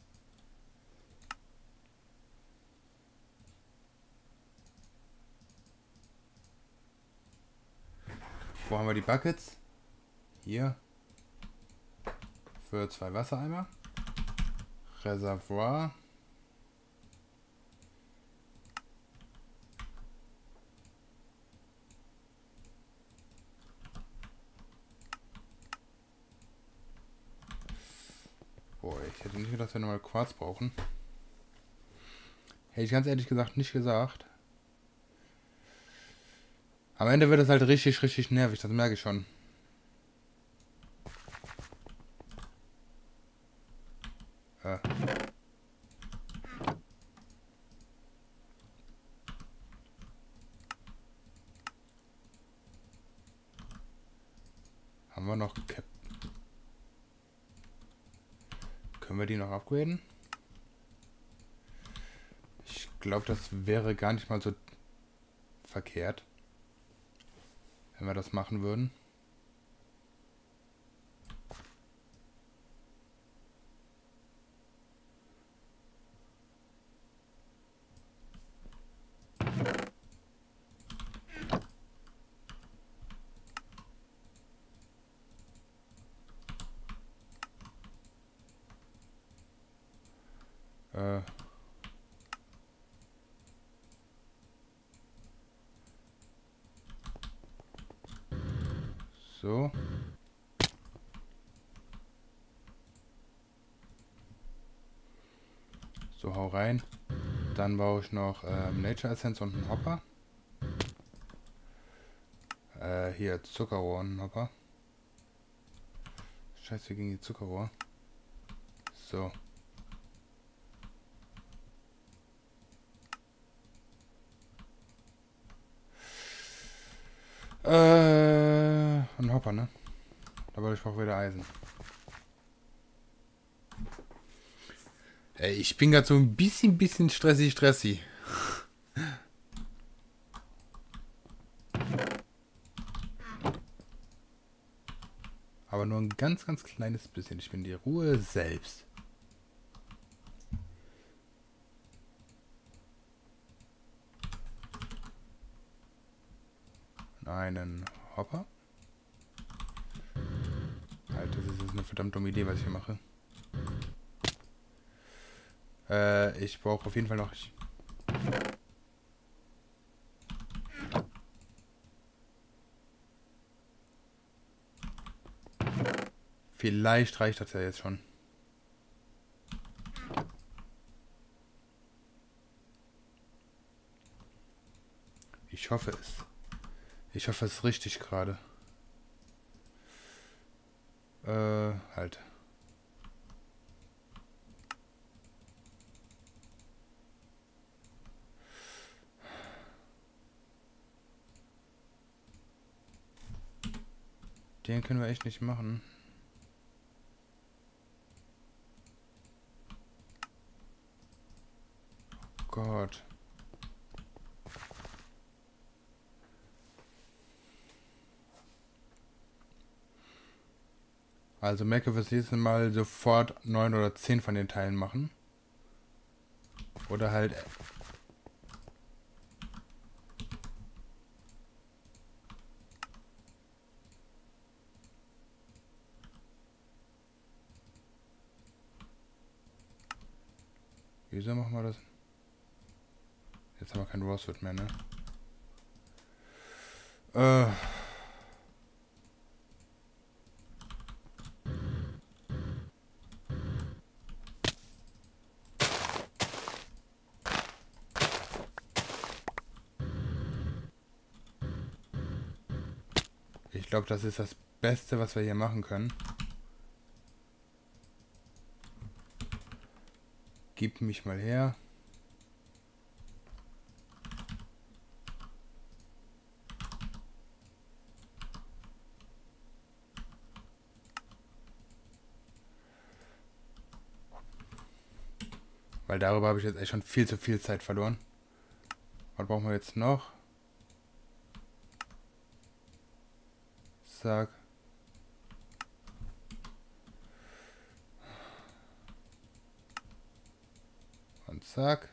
Wo haben wir die Buckets? Hier. Für 2 Wassereimer. Reservoir. Boah, ich hätte nicht gedacht, dass wir nochmal Quarz brauchen. Hätte ich ganz ehrlich gesagt nicht gesagt. Am Ende wird es halt richtig, richtig nervig, das merke ich schon. Haben wir noch Cap? Können wir die noch upgraden? Ich glaube, das wäre gar nicht mal so verkehrt, wenn wir das machen würden. So. So, hau rein. Dann baue ich noch Nature Essence und einen Hopper. Hier Zuckerrohr und einen Hopper. Scheiße, gegen die Zuckerrohr. So. Ein Hopper, ne? Aber ich brauche wieder Eisen. Ey, ich bin gerade so ein bisschen stressig. Aber nur ein ganz kleines bisschen. Ich bin die Ruhe selbst. Einen Hopper. Halt, das ist jetzt eine verdammt dumme Idee, was ich hier mache. Ich brauche auf jeden Fall noch... Vielleicht reicht das ja jetzt schon. Ich hoffe es. Ich hoffe es richtig gerade. Halt. Den können wir echt nicht machen. Oh Gott. Also Merke fürs nächste Mal sofort 9 oder 10 von den Teilen machen. Oder halt... Wieso machen wir das? Jetzt haben wir kein Rosewood mehr, ne? Ich glaube, das ist das Beste, was wir hier machen können. Gib mich mal her. Weil darüber habe ich jetzt echt schon viel zu viel Zeit verloren. Was brauchen wir jetzt noch? Zack. Und zack.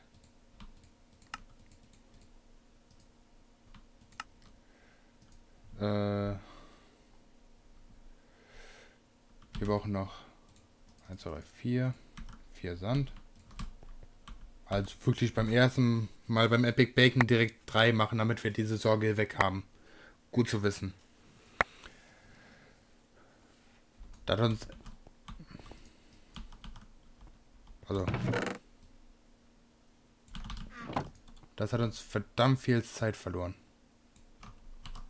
Wir brauchen noch 1, 2, 3, 4. 4 Sand. Also wirklich beim ersten Mal beim Epic Bacon direkt 3 machen, damit wir diese Sorge weg haben. Gut zu wissen. Das hat uns... Also... Das hat uns verdammt viel Zeit verloren.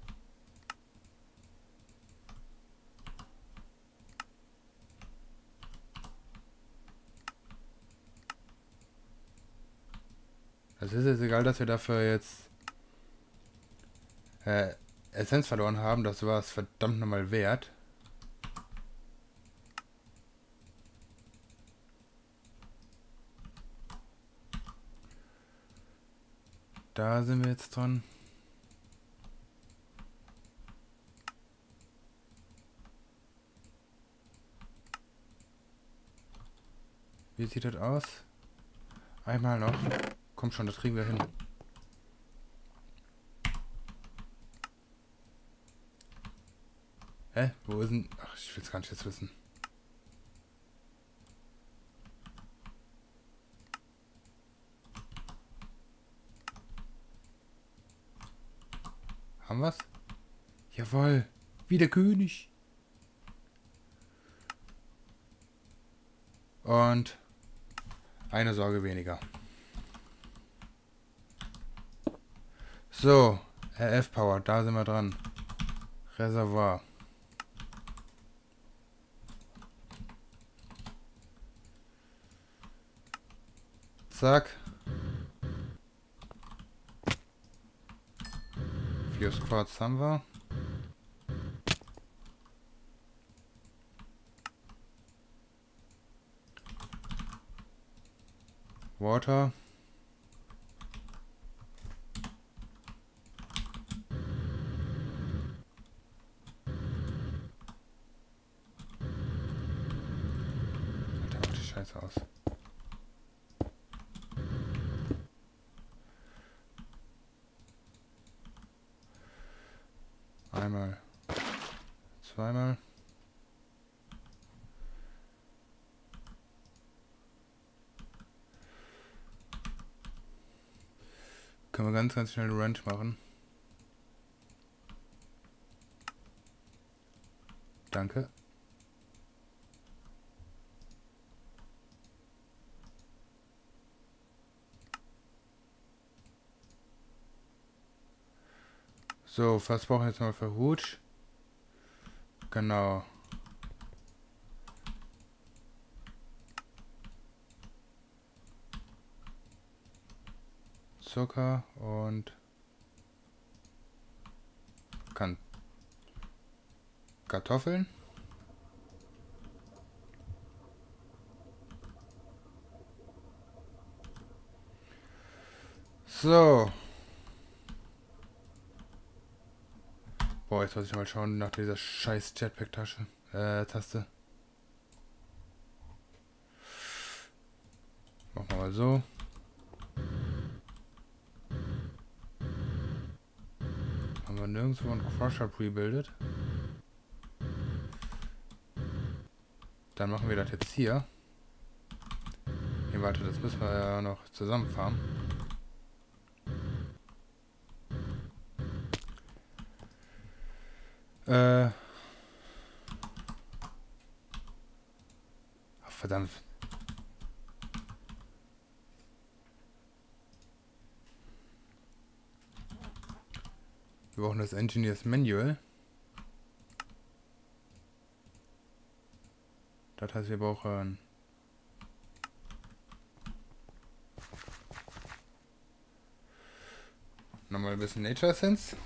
Es ist jetzt egal, dass wir dafür jetzt Essenz verloren haben. Das war es verdammt nochmal wert. Da sind wir jetzt dran. Wie sieht das aus? Einmal noch. Komm schon, das kriegen wir hin. Hä? Wo ist denn... Ach, ich will es gar nicht jetzt wissen. Haben wir's? Jawohl. Wie der König. Und eine Sorge weniger. So, RF Power, da sind wir dran. Reservoir. Zack. Fuse Quartz haben wir. Water. Alter, macht die Scheiße aus. Einmal. Zweimal. Können wir ganz schnell eine Ranch machen. Danke. So, was brauchen wir jetzt mal für Hut? Genau. Zucker und Kartoffeln. So. Boah, jetzt muss ich mal schauen nach dieser scheiß Jetpack-Tasche. Taste. Machen wir mal so. Haben wir nirgendwo einen Crusher pre-buildet. Dann machen wir das jetzt hier. Nee, warte, das müssen wir ja noch zusammenfahren. Ach, verdammt. Wir brauchen das Engineers Manual. Das heißt, wir brauchen nochmal ein bisschen Nature Essence.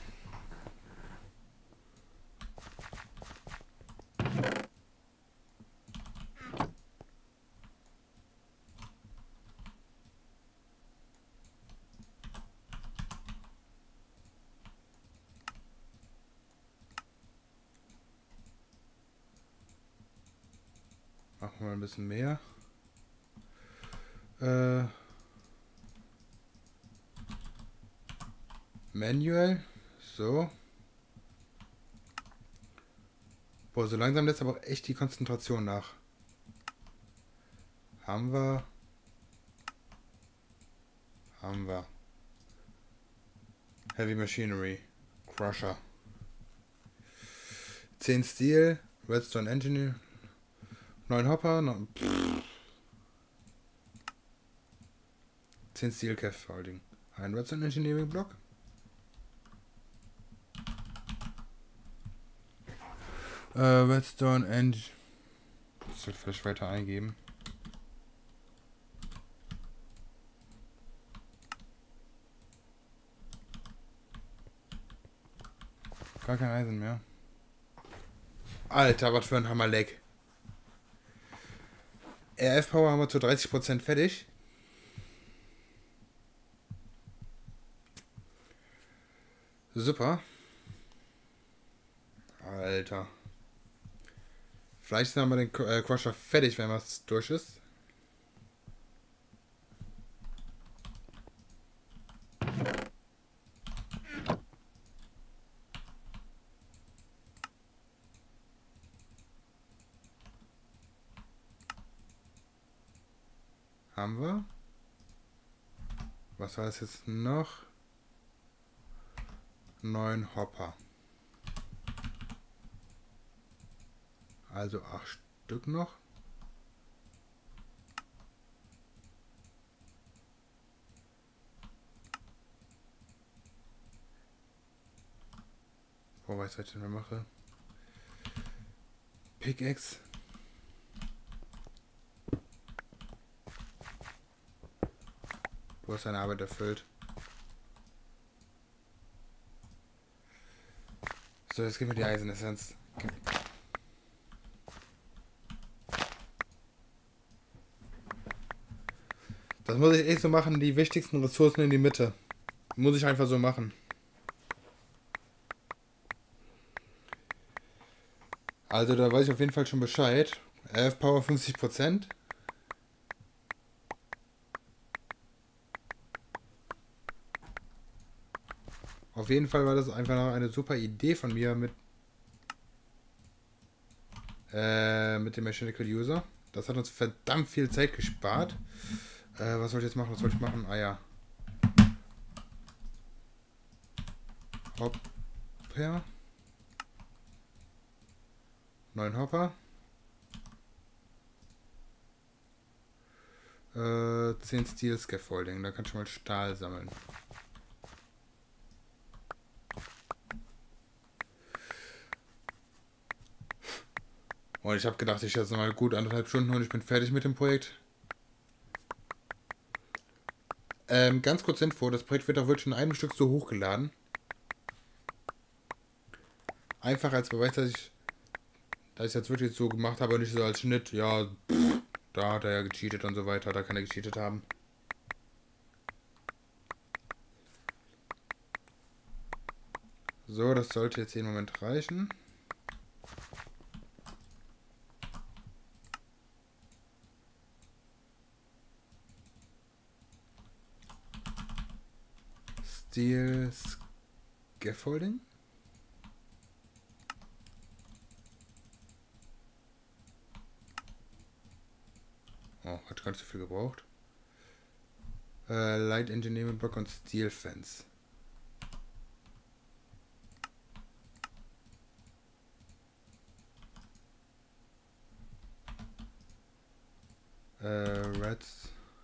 Machen wir ein bisschen mehr. Manual. So. Boah, so langsam lässt aber auch echt die Konzentration nach. Haben wir. Heavy Machinery. Crusher. 10 Steel. Redstone Engineer. 9 Hopper. 10 Steel Scaffolding. Ein Redstone Engineering Block. Redstone Eng. Das wird vielleicht weiter eingeben. Gar kein Eisen mehr. Alter, was für ein Hammerleck. RF-Power haben wir zu 30% fertig. Super. Alter. Vielleicht haben wir den Crusher fertig, wenn was durch ist. Haben wir. Was war das jetzt noch? 9 Hopper. Also 8 Stück noch. Boah, was ich denn mache? Pickaxe. Du hast deine Arbeit erfüllt. So, jetzt gib mir die Eisenessenz. Das muss ich echt so machen, die wichtigsten Ressourcen in die Mitte. Muss ich einfach so machen. Also da weiß ich auf jeden Fall schon Bescheid. RF Power 50%. Auf jeden Fall war das einfach noch eine super Idee von mir mit dem Mechanical User. Das hat uns verdammt viel Zeit gespart. Was soll ich jetzt machen? Was soll ich machen? Ah ja. Hopper. 9 Hopper. 10 Steel Scaffolding. Da kann ich mal Stahl sammeln. Und ich habe gedacht, ich jetzt nochmal gut 1,5 Stunden und ich bin fertig mit dem Projekt. Ganz kurz Info, das Projekt wird auch wirklich in einem Stück so hochgeladen. Einfach als Beweis, dass ich jetzt wirklich so gemacht habe und nicht so als Schnitt, ja, da hat er ja gecheatet und so weiter, da kann er gecheatet haben. So, das sollte jetzt hier im Moment reichen. Steel Scaffolding. Oh, hat gar nicht so viel gebraucht. Light Engineering Block und Steel Fence. Reds.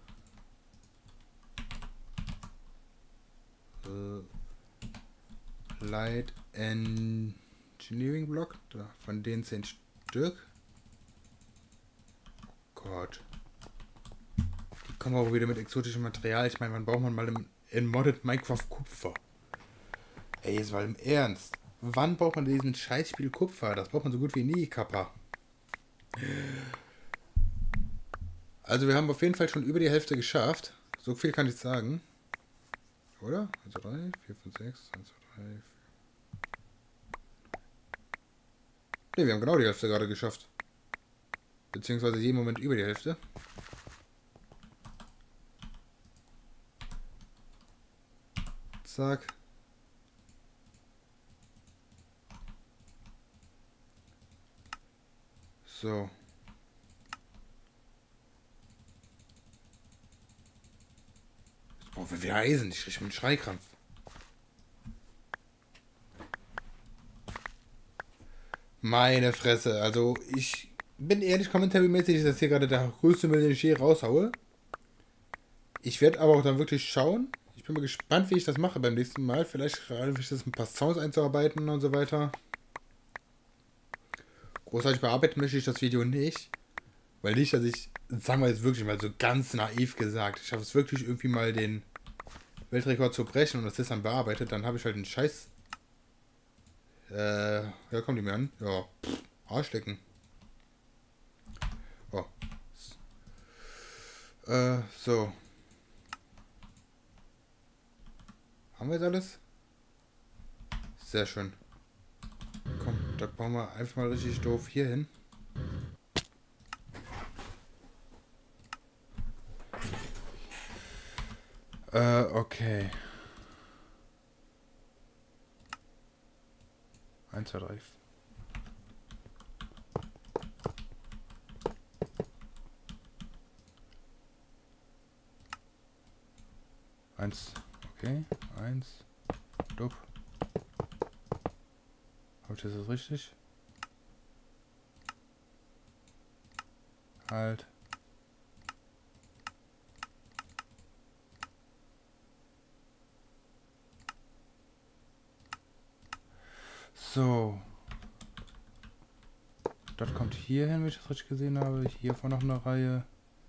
Light Engineering Block. Da, von denen 10 Stück. Oh Gott. Die kommen auch wieder mit exotischem Material. Ich meine, wann braucht man mal in Modded Minecraft Kupfer? Ey, jetzt mal im Ernst. Wann braucht man in diesem Scheißspiel Kupfer? Das braucht man so gut wie nie, Kappa. Also wir haben auf jeden Fall schon über die Hälfte geschafft. So viel kann ich sagen. Oder? 1, 2, 3, 4, 5, 6, 1, 2, 3, 4. Ne, wir haben genau die Hälfte gerade geschafft. Beziehungsweise jeden Moment über die Hälfte. Zack. So. Jetzt brauchen wir wieder Eisen. Ich kriege einen Schreikrampf. Meine Fresse. Also ich bin ehrlich kommentarmäßig, dass hier gerade der größte Müll, den ich hier raushaue. Ich werde aber auch dann wirklich schauen. Ich bin mal gespannt, wie ich das mache beim nächsten Mal. Vielleicht schaffe ich das, ein paar Sounds einzuarbeiten und so weiter. Großartig bearbeiten möchte ich das Video nicht. Weil nicht, dass ich, sagen wir jetzt wirklich mal so ganz naiv gesagt, ich schaffe es wirklich irgendwie mal den Weltrekord zu brechen und das ist dann bearbeitet, dann habe ich halt einen Scheiß Ja, kommt die mir an? Ja, Arschlecken. Oh. So. Haben wir jetzt alles? Sehr schön. Komm, da bauen wir einfach mal richtig doof hier hin. Okay. 1, 2, 3. Eins. Okay. 1. Dupp. Habe ich das jetzt richtig? Halt. So. Das kommt hier hin, wenn ich das richtig gesehen habe. Hier war noch eine Reihe.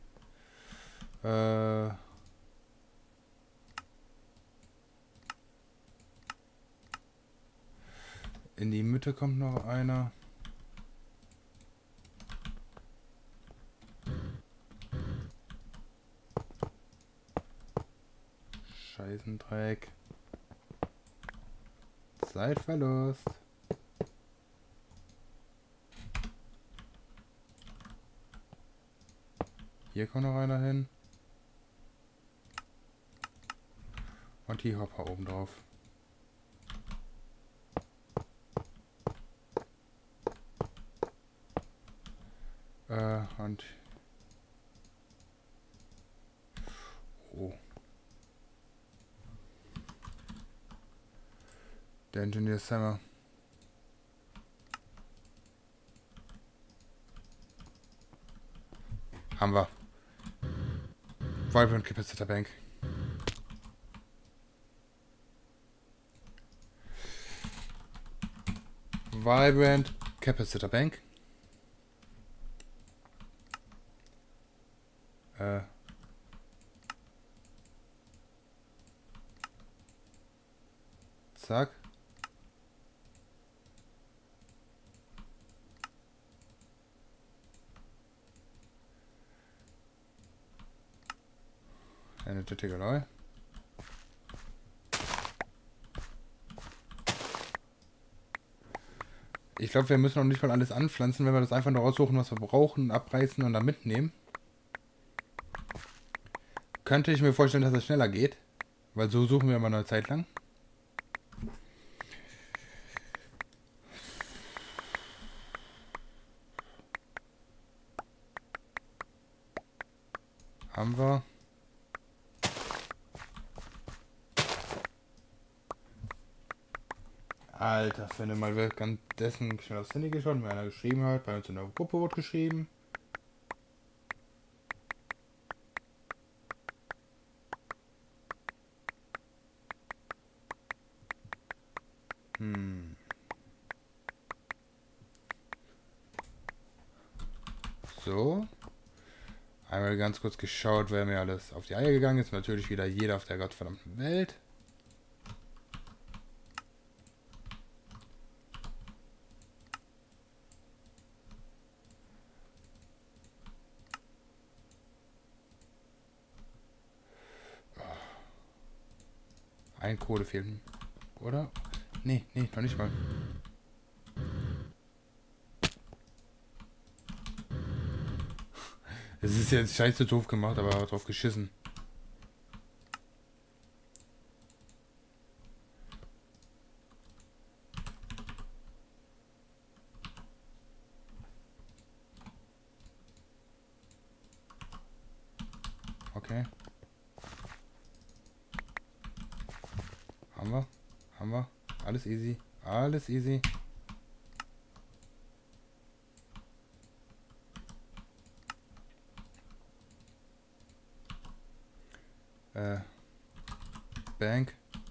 In die Mitte kommt noch einer. Scheißendreck. Zeitverlust. Hier kommt noch einer hin. Und hier Hopper oben drauf. Und... Oh. Der Engineer Summer. Haben wir. Vibrant Capacitor Bank. Vibrant Capacitor Bank. Zack. Energetic Alloy. Ich glaube, wir müssen noch nicht mal alles anpflanzen, wenn wir das einfach nur raussuchen, was wir brauchen, abreißen und dann mitnehmen. Könnte ich mir vorstellen, dass es schneller geht. Weil so suchen wir immer eine Zeit lang. Haben wir. Alter, finde mal währenddessen schnell aufs Handy geschaut, mir einer geschrieben hat. Bei uns in der Gruppe wurde geschrieben. So. Einmal ganz kurz geschaut, wer mir alles auf die Eier gegangen ist. Natürlich wieder jeder auf der gottverdammten Welt. Ein Kohle fehlt. Oder? Nee, noch nicht mal. Es ist jetzt scheiße doof gemacht, aber drauf geschissen. Okay. Haben wir. Alles easy. Alles easy. Bank.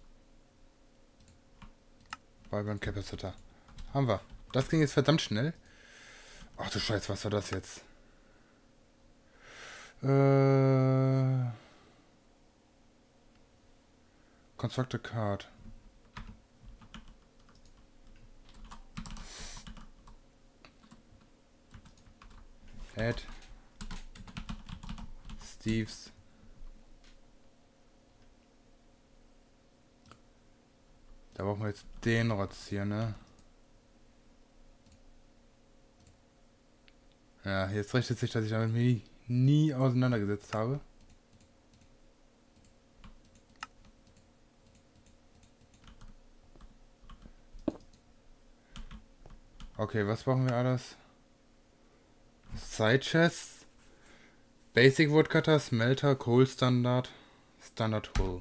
Vibrant Capacitor. Haben wir. Das ging jetzt verdammt schnell. Ach du Scheiß, was war das jetzt? Construct a card. Add Steves Da brauchen wir jetzt den Rotz hier, ne? Ja, jetzt richtet sich, dass ich damit nie auseinandergesetzt habe. Okay, was brauchen wir alles? Side Chests, Basic Woodcutter, Smelter, Coal Standard, Standard Hull.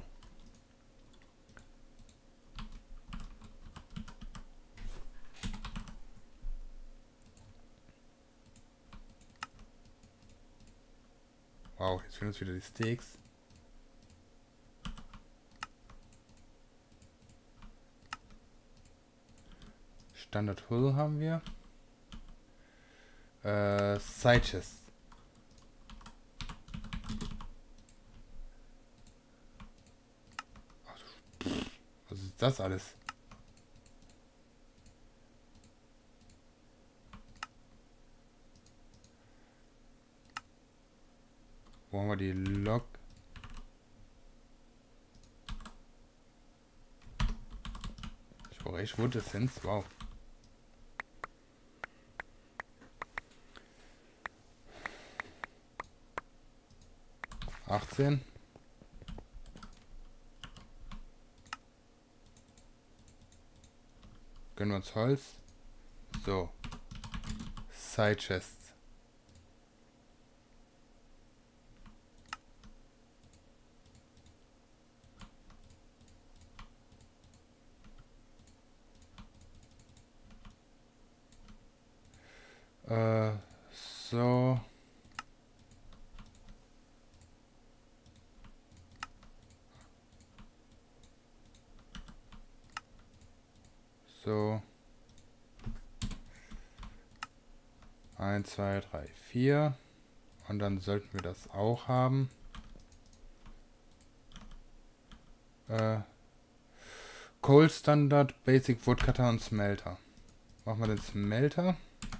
Wow, jetzt fehlen uns wieder die Steaks. Standard Hull haben wir. Side Chest. Was ist das alles? Wo haben wir die Log? Ich brauche echt Wood Essence. Wow. Gönnen wir uns Holz. So. Side Chests. So. So. 1, 2, 3, 4. Und dann sollten wir das auch haben. Coal Standard, Basic Woodcutter und Smelter. Machen wir den Smelter.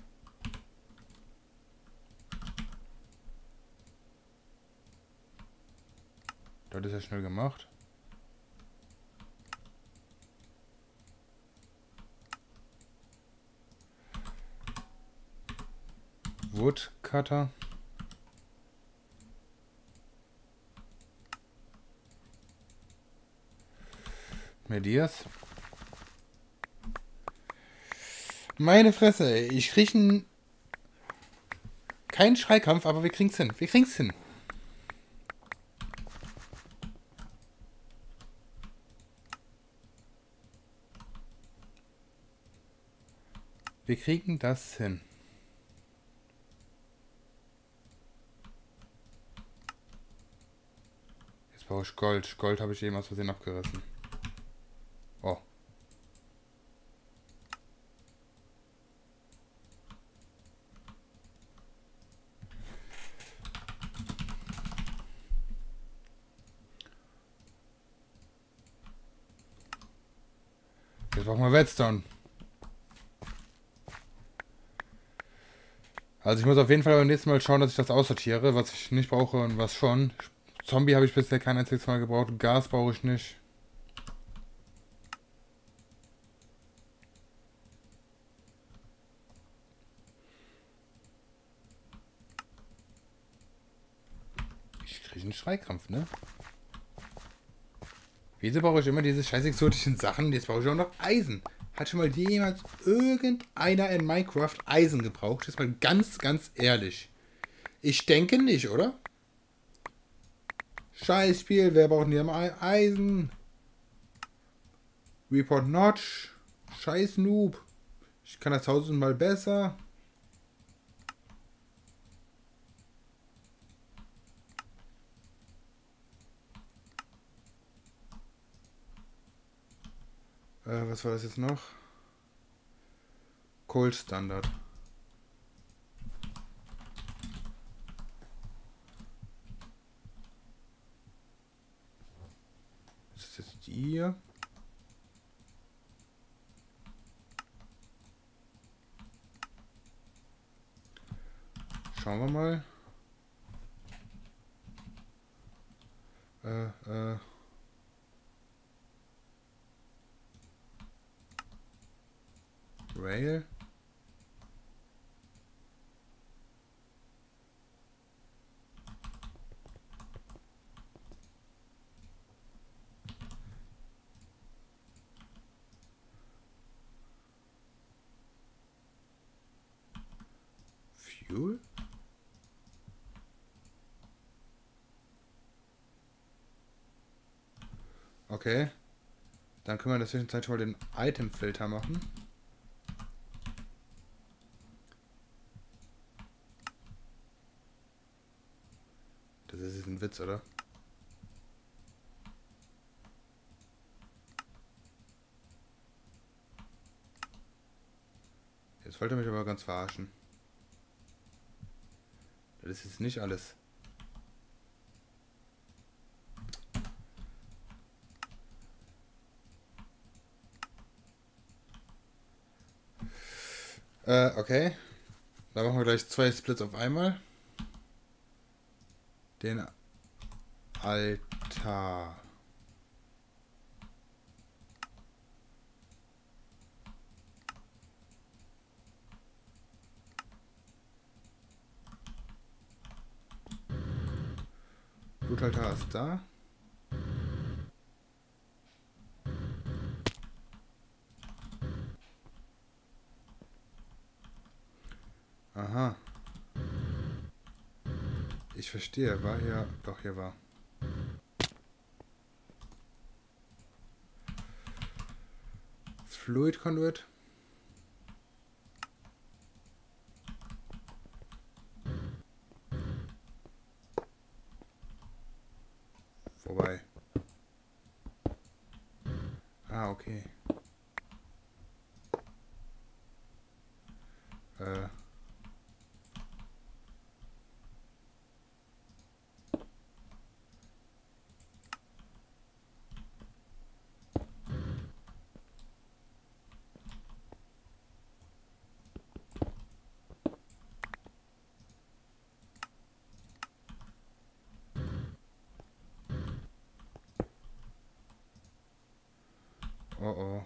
Das ist ja schnell gemacht. Woodcutter. Medias. Meine Fresse, ich kriege keinen Schreikampf, aber wir kriegen's hin. Wir kriegen's hin. Wir kriegen das hin. Jetzt brauche ich Gold. Gold habe ich eben aus Versehen abgerissen. Oh. Jetzt brauchen wir Redstone. Also ich muss auf jeden Fall beim nächsten Mal schauen, dass ich das aussortiere, was ich nicht brauche und was schon. Zombie habe ich bisher kein einziges Mal gebraucht. Gas brauche ich nicht. Ich kriege einen Schreikrampf, ne? Wieso brauche ich immer diese scheiß exotischen Sachen? Jetzt brauche ich auch noch Eisen. Hat schon mal jemals irgendeiner in Minecraft Eisen gebraucht? Jetzt mal ganz ehrlich. Ich denke nicht, oder? Scheiß Spiel, wer braucht denn hier Eisen? Report Notch. Scheiß Noob. Ich kann das tausendmal besser. Was war das jetzt noch? Coal Standard. Ist das jetzt die hier? Schauen wir mal. Rail. Fuel? Okay. Dann können wir in der Zwischenzeit schon mal den Item-Filter machen. Das ist jetzt ein Witz, oder? Jetzt wollte er mich aber ganz verarschen. Das ist jetzt nicht alles. Okay. Dann machen wir gleich 2 Splits auf einmal. Den Altar. Blutaltar ist da. Aha. Ich verstehe. War hier... Doch, hier war. Fluid Conduit. Vorbei. Ah, okay. Oh oh.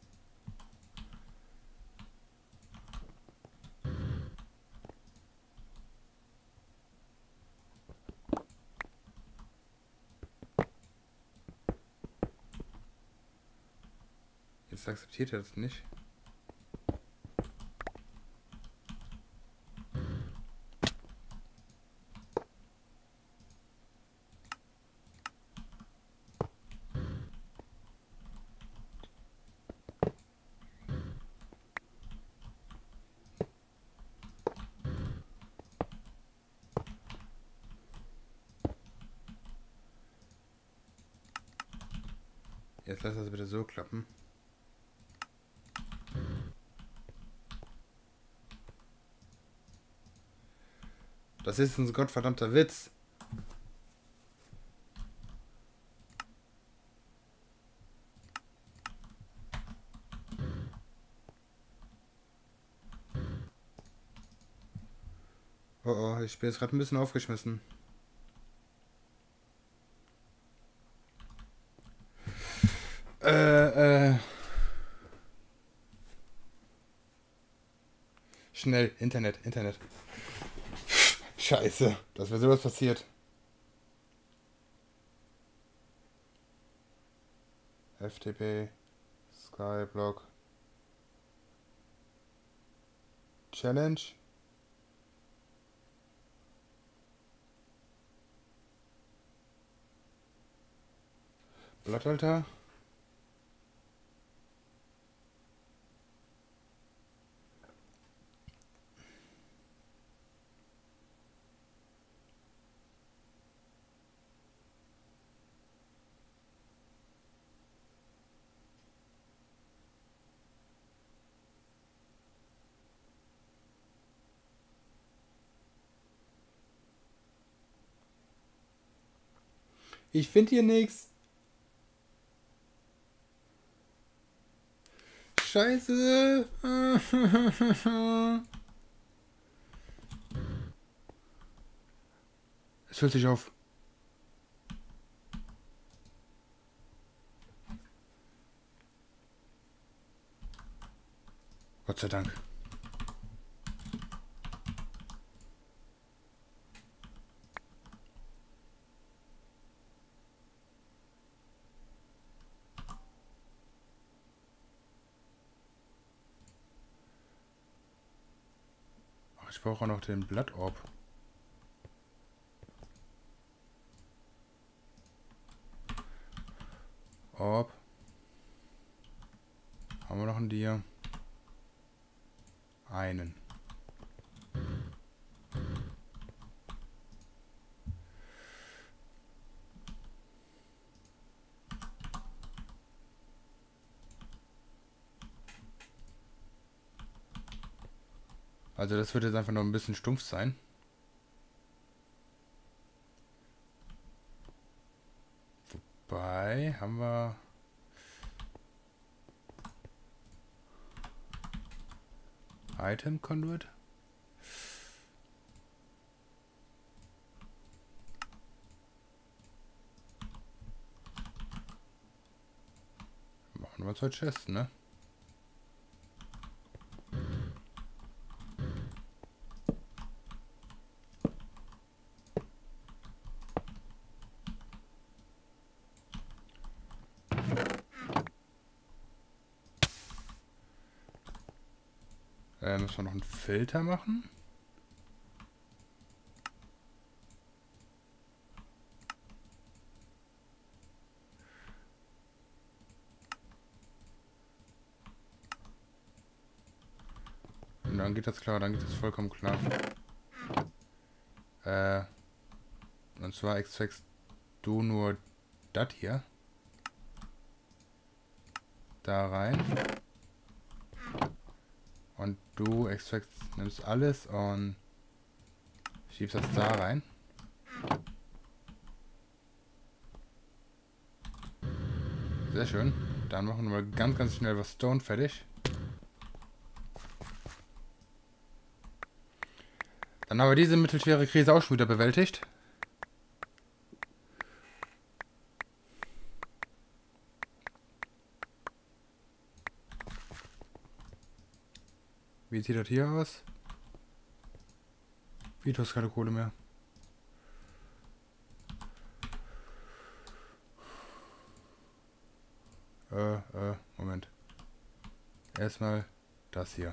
Jetzt akzeptiert er das nicht. Jetzt lass das bitte so klappen. Das ist ein gottverdammter Witz. Oh oh, ich bin jetzt gerade ein bisschen aufgeschmissen. Schnell, Internet. Scheiße, dass mir sowas passiert. FTP, Skyblock, Challenge. Blattalter. Ich finde hier nichts. Scheiße. Es füllt sich auf. Gott sei Dank. Ach, ich brauche auch noch den Blattorb. Orb. Haben wir noch einen Dia? Einen. Also das wird jetzt einfach noch ein bisschen stumpf sein. Wobei, haben wir... Item Conduit? Machen wir zur Chest, ne? Müssen wir noch einen Filter machen? Und dann geht das klar, dann geht das vollkommen klar. Und zwar extract du nur das hier. Da rein. Und du extract, nimmst alles und schiebst das da rein. Sehr schön. Dann machen wir ganz schnell was Stone fertig. Dann haben wir diese mittelschwere Krise auch schon wieder bewältigt. Wie sieht das hier aus? Wie, du hast keine Kohle mehr. Moment. Erstmal das hier.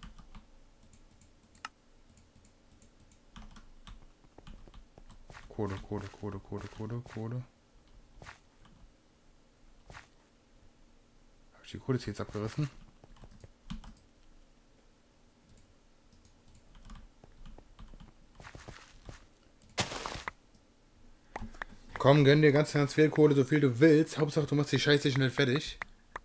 Kohle. Habe ich die Kohle jetzt abgerissen? Komm, gönn dir ganz viel Kohle, so viel du willst. Hauptsache, du machst die Scheiße schnell fertig.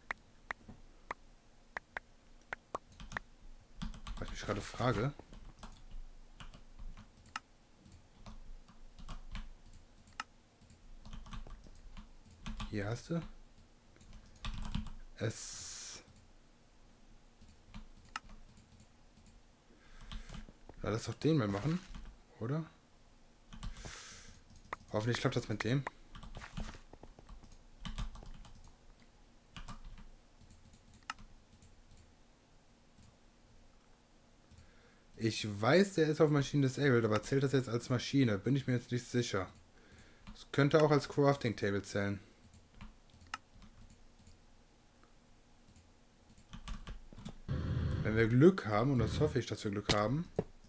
Was ich mich gerade frage. Hier hast du. Ja, lass doch den mal machen, oder? Hoffentlich klappt das mit dem. Ich weiß, der ist auf Maschine disabled, aber zählt das jetzt als Maschine? Bin ich mir jetzt nicht sicher. Es könnte auch als Crafting Table zählen. Wenn wir Glück haben, und das hoffe ich, dass wir Glück haben.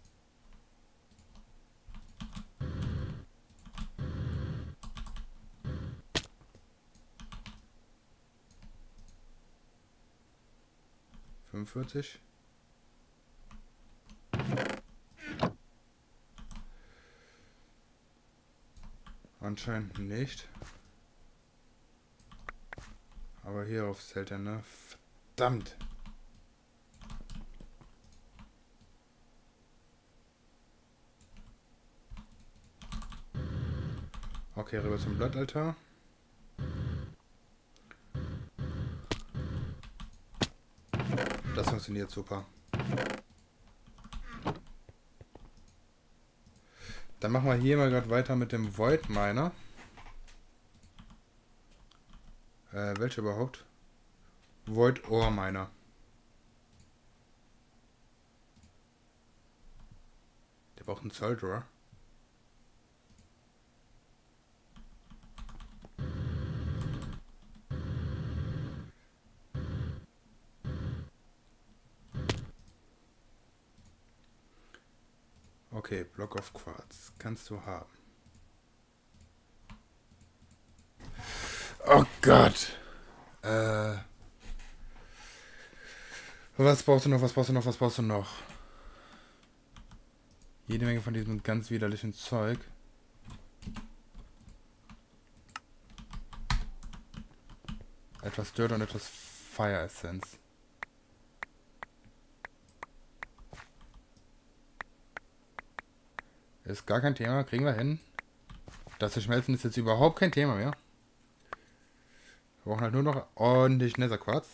Anscheinend nicht. Aber hierauf zählt er, ne? Verdammt! Okay, rüber zum Blattaltar. Das funktioniert super. Dann machen wir hier mal gerade weiter mit dem Void Miner. Welcher überhaupt? Void Ore Miner. Der braucht einen Solderer. Okay, Block of Quartz. Kannst du haben. Oh Gott. Was brauchst du noch? Was brauchst du noch? Was brauchst du noch? Jede Menge von diesem ganz widerlichen Zeug. Etwas Dirt und etwas Fire Essence. Ist gar kein Thema, kriegen wir hin. Das zu schmelzen ist jetzt überhaupt kein Thema mehr. Wir brauchen halt nur noch ordentlich Netherquarz.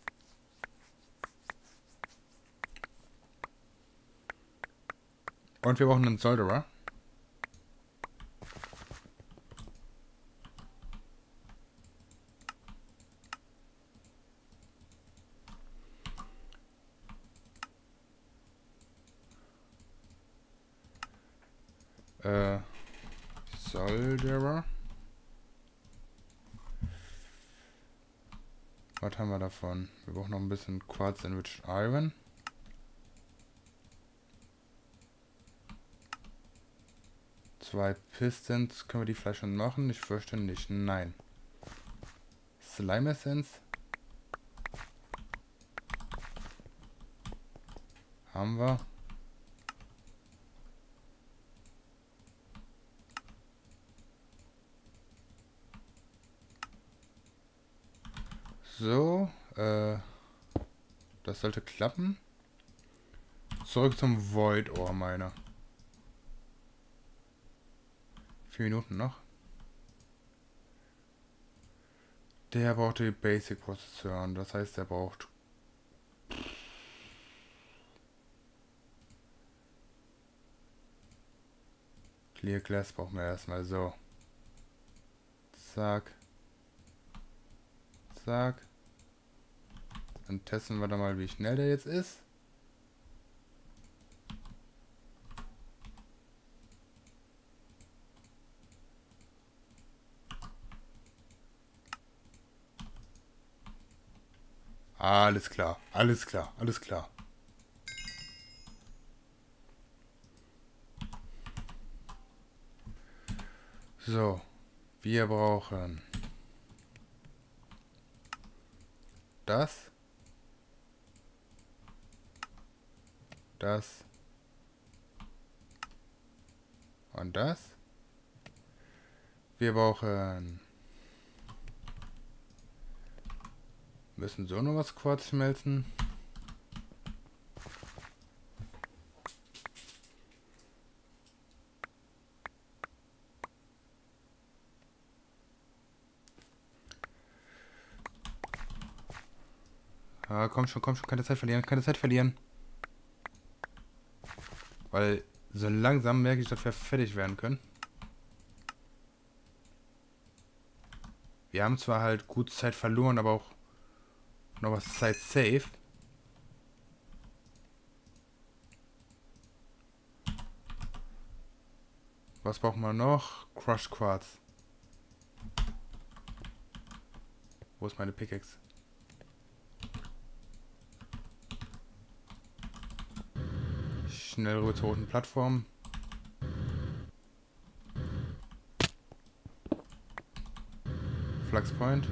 Und wir brauchen einen Solderer. Solderer. Was haben wir davon? Wir brauchen noch ein bisschen Quartz Enriched Iron. Zwei Pistons. Können wir die vielleicht schon machen? Ich fürchte nicht. Nein. Slime Essence. Haben wir. So, das sollte klappen. Zurück zum Void Ore Miner. 4 Minuten noch. Der braucht die Basic Prozessoren, das heißt, der braucht Clear Glass brauchen wir erstmal so. Zack. Zack. Dann testen wir da mal, wie schnell der jetzt ist. Alles klar, alles klar, alles klar. So, wir brauchen das, das und das. Wir brauchen, müssen so noch was Quarz schmelzen. Ah, komm schon, keine Zeit verlieren, keine Zeit verlieren. Weil so langsam merke ich, dass wir fertig werden können. Wir haben zwar halt gut Zeit verloren, aber auch noch was Zeit safe. Was brauchen wir noch? Crushed Quartz. Wo ist meine Pickaxe? Schnell rüber zur roten Plattform. Flux Point.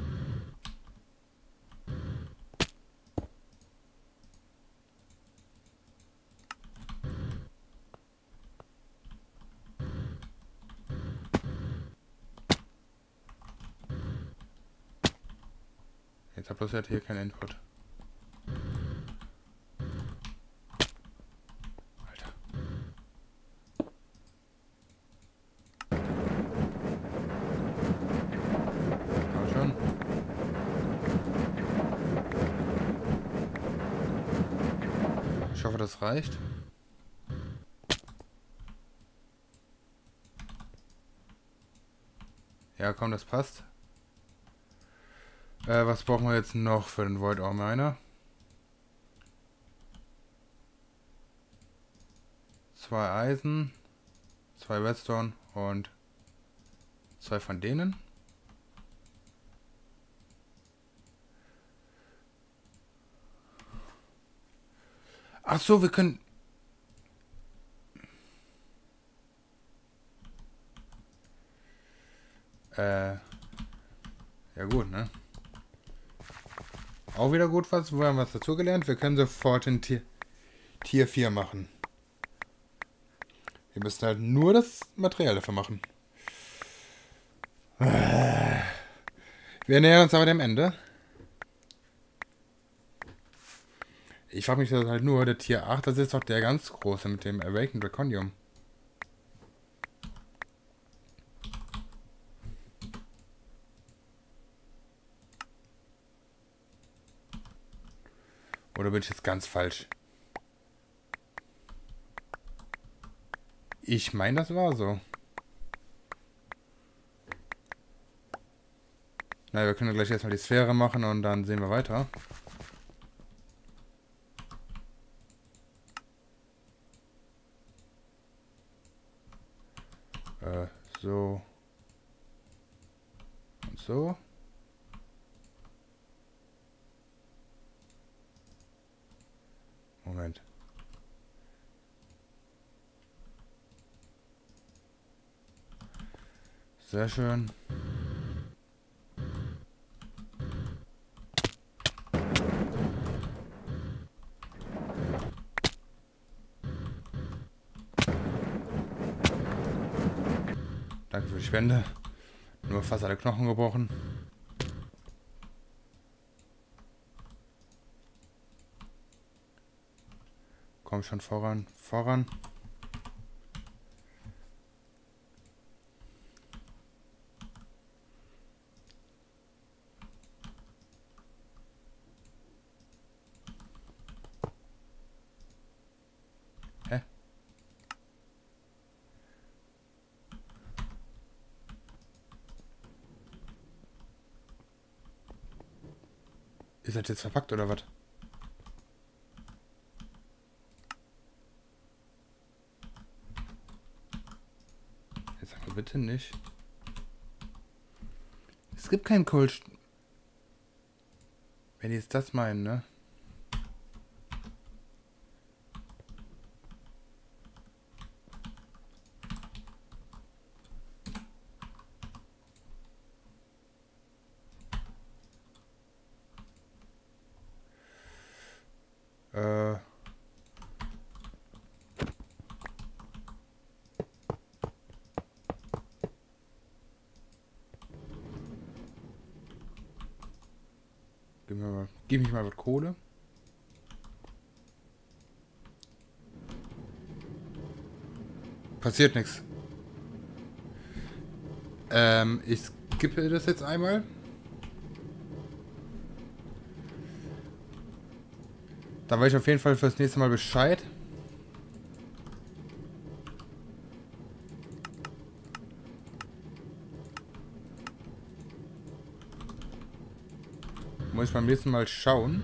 Jetzt hat bloß hier kein Input. Alter. Komm schon. Ich hoffe, das reicht. Ja, komm, das passt. Was brauchen wir jetzt noch für den Void Ore Miner? 2 Eisen, 2 Redstone und 2 von denen. Ach so, wir können... Ja gut, ne? Auch wieder gut was. Wir haben was dazugelernt. Wir können sofort in Tier 4 machen. Wir müssen halt nur das Material dafür machen. Wir nähern uns aber dem Ende. Ich frage mich das halt nur, der Tier 8, das ist doch der ganz große mit dem Awakened Draconium. Oder bin ich jetzt ganz falsch? Ich meine, das war so. Na, wir können gleich erstmal die Sphäre machen und dann sehen wir weiter. So. Und so. Moment. Sehr schön. Danke für die Spende. Nur fast alle Knochen gebrochen. Komm schon voran. Voran. Hä? Ist das jetzt verpackt oder was? Jetzt aber bitte nicht. Es gibt keinen Cold. Wenn die jetzt das meinen, ne? Gib mich mal was Kohle. Passiert nichts. Ich skippe das jetzt einmal. Da weiß ich auf jeden Fall fürs nächste Mal Bescheid. Muss ich beim nächsten Mal schauen.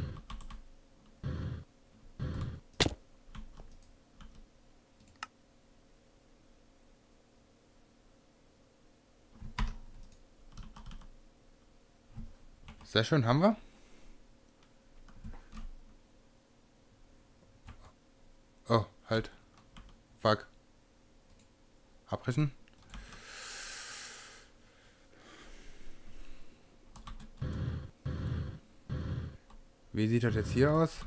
Sehr schön, haben wir. Oh, halt. Fuck. Abbrechen. Wie sieht das jetzt hier aus?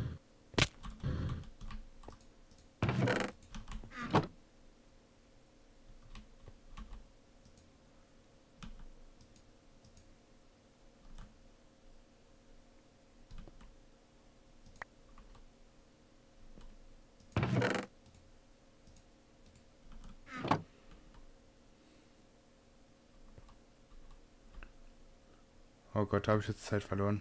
Oh Gott, da habe ich jetzt Zeit verloren.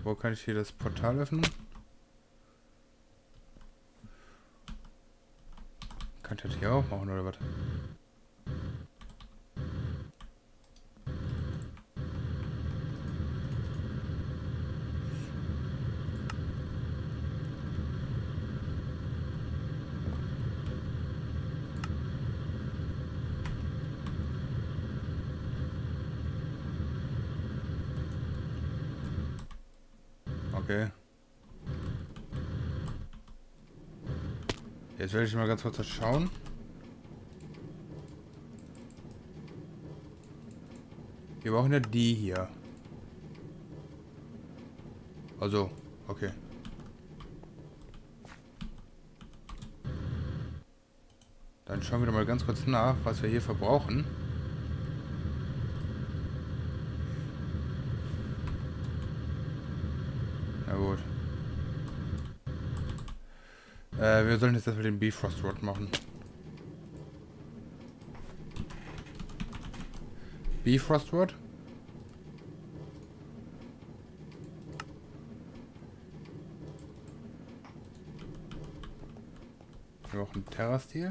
Wo kann ich hier das Portal öffnen? Kann ich das hier auch machen, oder was? Okay. Jetzt werde ich mal ganz kurz schauen. Wir brauchen ja die hier. Also, okay. Dann schauen wir doch mal ganz kurz nach, was wir hier verbrauchen. Na gut. Wir sollen jetzt erstmal den Bifrost Rod machen. Bifrost Rod? Wir brauchen Terra-Stil.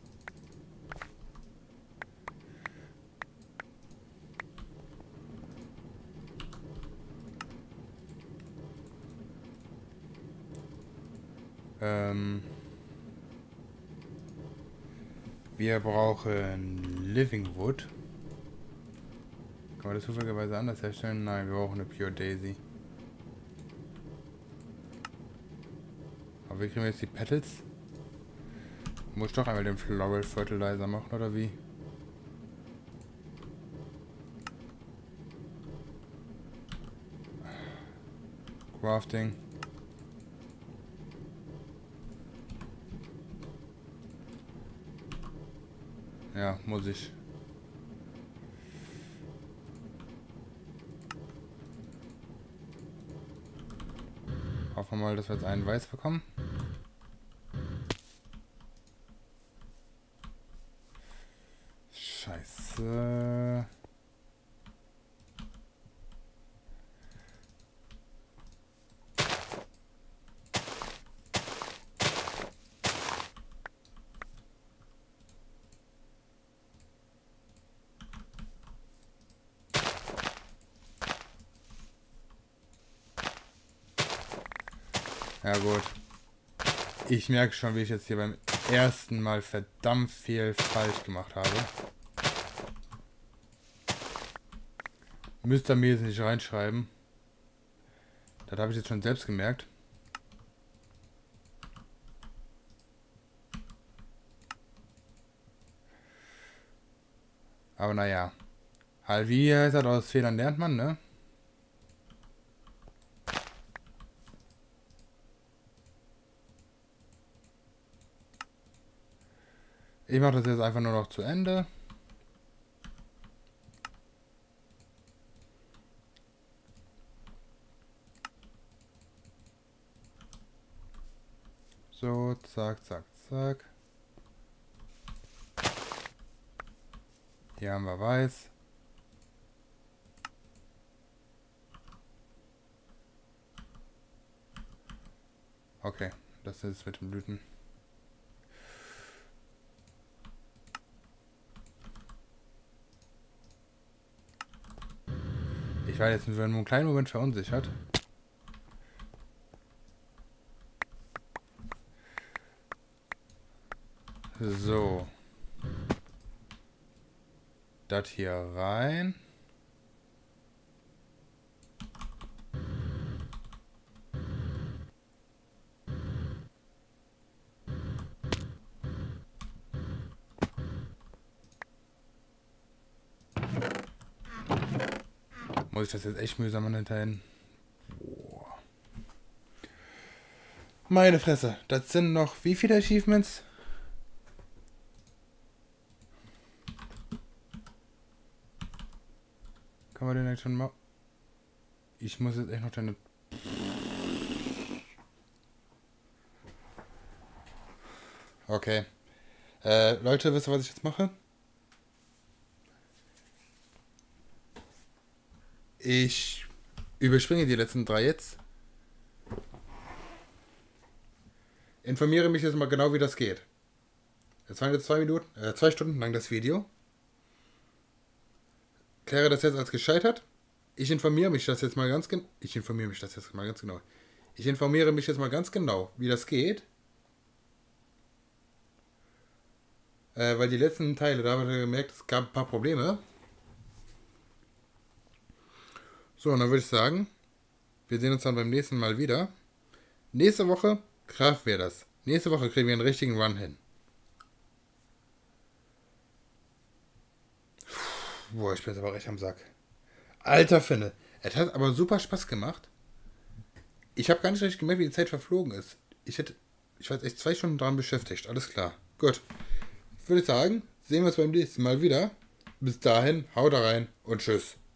Wir brauchen Living Wood. Kann man das zufälligerweise anders herstellen? Nein, wir brauchen eine Pure Daisy. Aber wie kriegen wir jetzt die Petals? Muss ich doch einmal den Floral Fertilizer machen, oder wie? Crafting. Ja, muss ich. Hoffen wir mal, dass wir jetzt einen Weiß bekommen. Scheiße. Ja gut. Ich merke schon, wie ich jetzt hier beim ersten Mal verdammt viel falsch gemacht habe. Müsst ihr mir jetzt nicht reinschreiben. Das habe ich jetzt schon selbst gemerkt. Aber naja. Halt, wie heißt das? Aus Fehlern lernt man, ne? Ich mache das jetzt einfach nur noch zu Ende. So, zack, zack, zack. Hier haben wir Weiß. Okay, das ist mit den Blüten. Ich war jetzt nur einen kleinen Moment verunsichert. So. Das hier rein. Muss ich das jetzt echt mühsam hinterhin? Boah. Meine Fresse, das sind noch wie viele Achievements? Kann man den jetzt schon mal... Ich muss jetzt echt noch deine... Okay. Leute, wisst ihr, was ich jetzt mache? Ich Überspringe die letzten 3 jetzt. Informiere mich jetzt mal genau, wie das geht. Jetzt waren jetzt 2 Stunden lang das Video. Kläre das jetzt als gescheitert. Ich informiere mich das jetzt mal ganz genau. Ich informiere mich jetzt mal ganz genau, wie das geht. Weil die letzten Teile, da habe ich gemerkt, es gab ein paar Probleme. So, und dann würde ich sagen, wir sehen uns dann beim nächsten Mal wieder. Nächste Woche craften wir das. Nächste Woche kriegen wir einen richtigen Run hin. Boah, ich bin jetzt aber recht am Sack. Alter Finne. Es hat aber super Spaß gemacht. Ich habe gar nicht richtig gemerkt, wie die Zeit verflogen ist. Ich war jetzt echt 2 Stunden dran beschäftigt. Alles klar. Gut. Würde ich sagen, sehen wir uns beim nächsten Mal wieder. Bis dahin, haut rein und tschüss.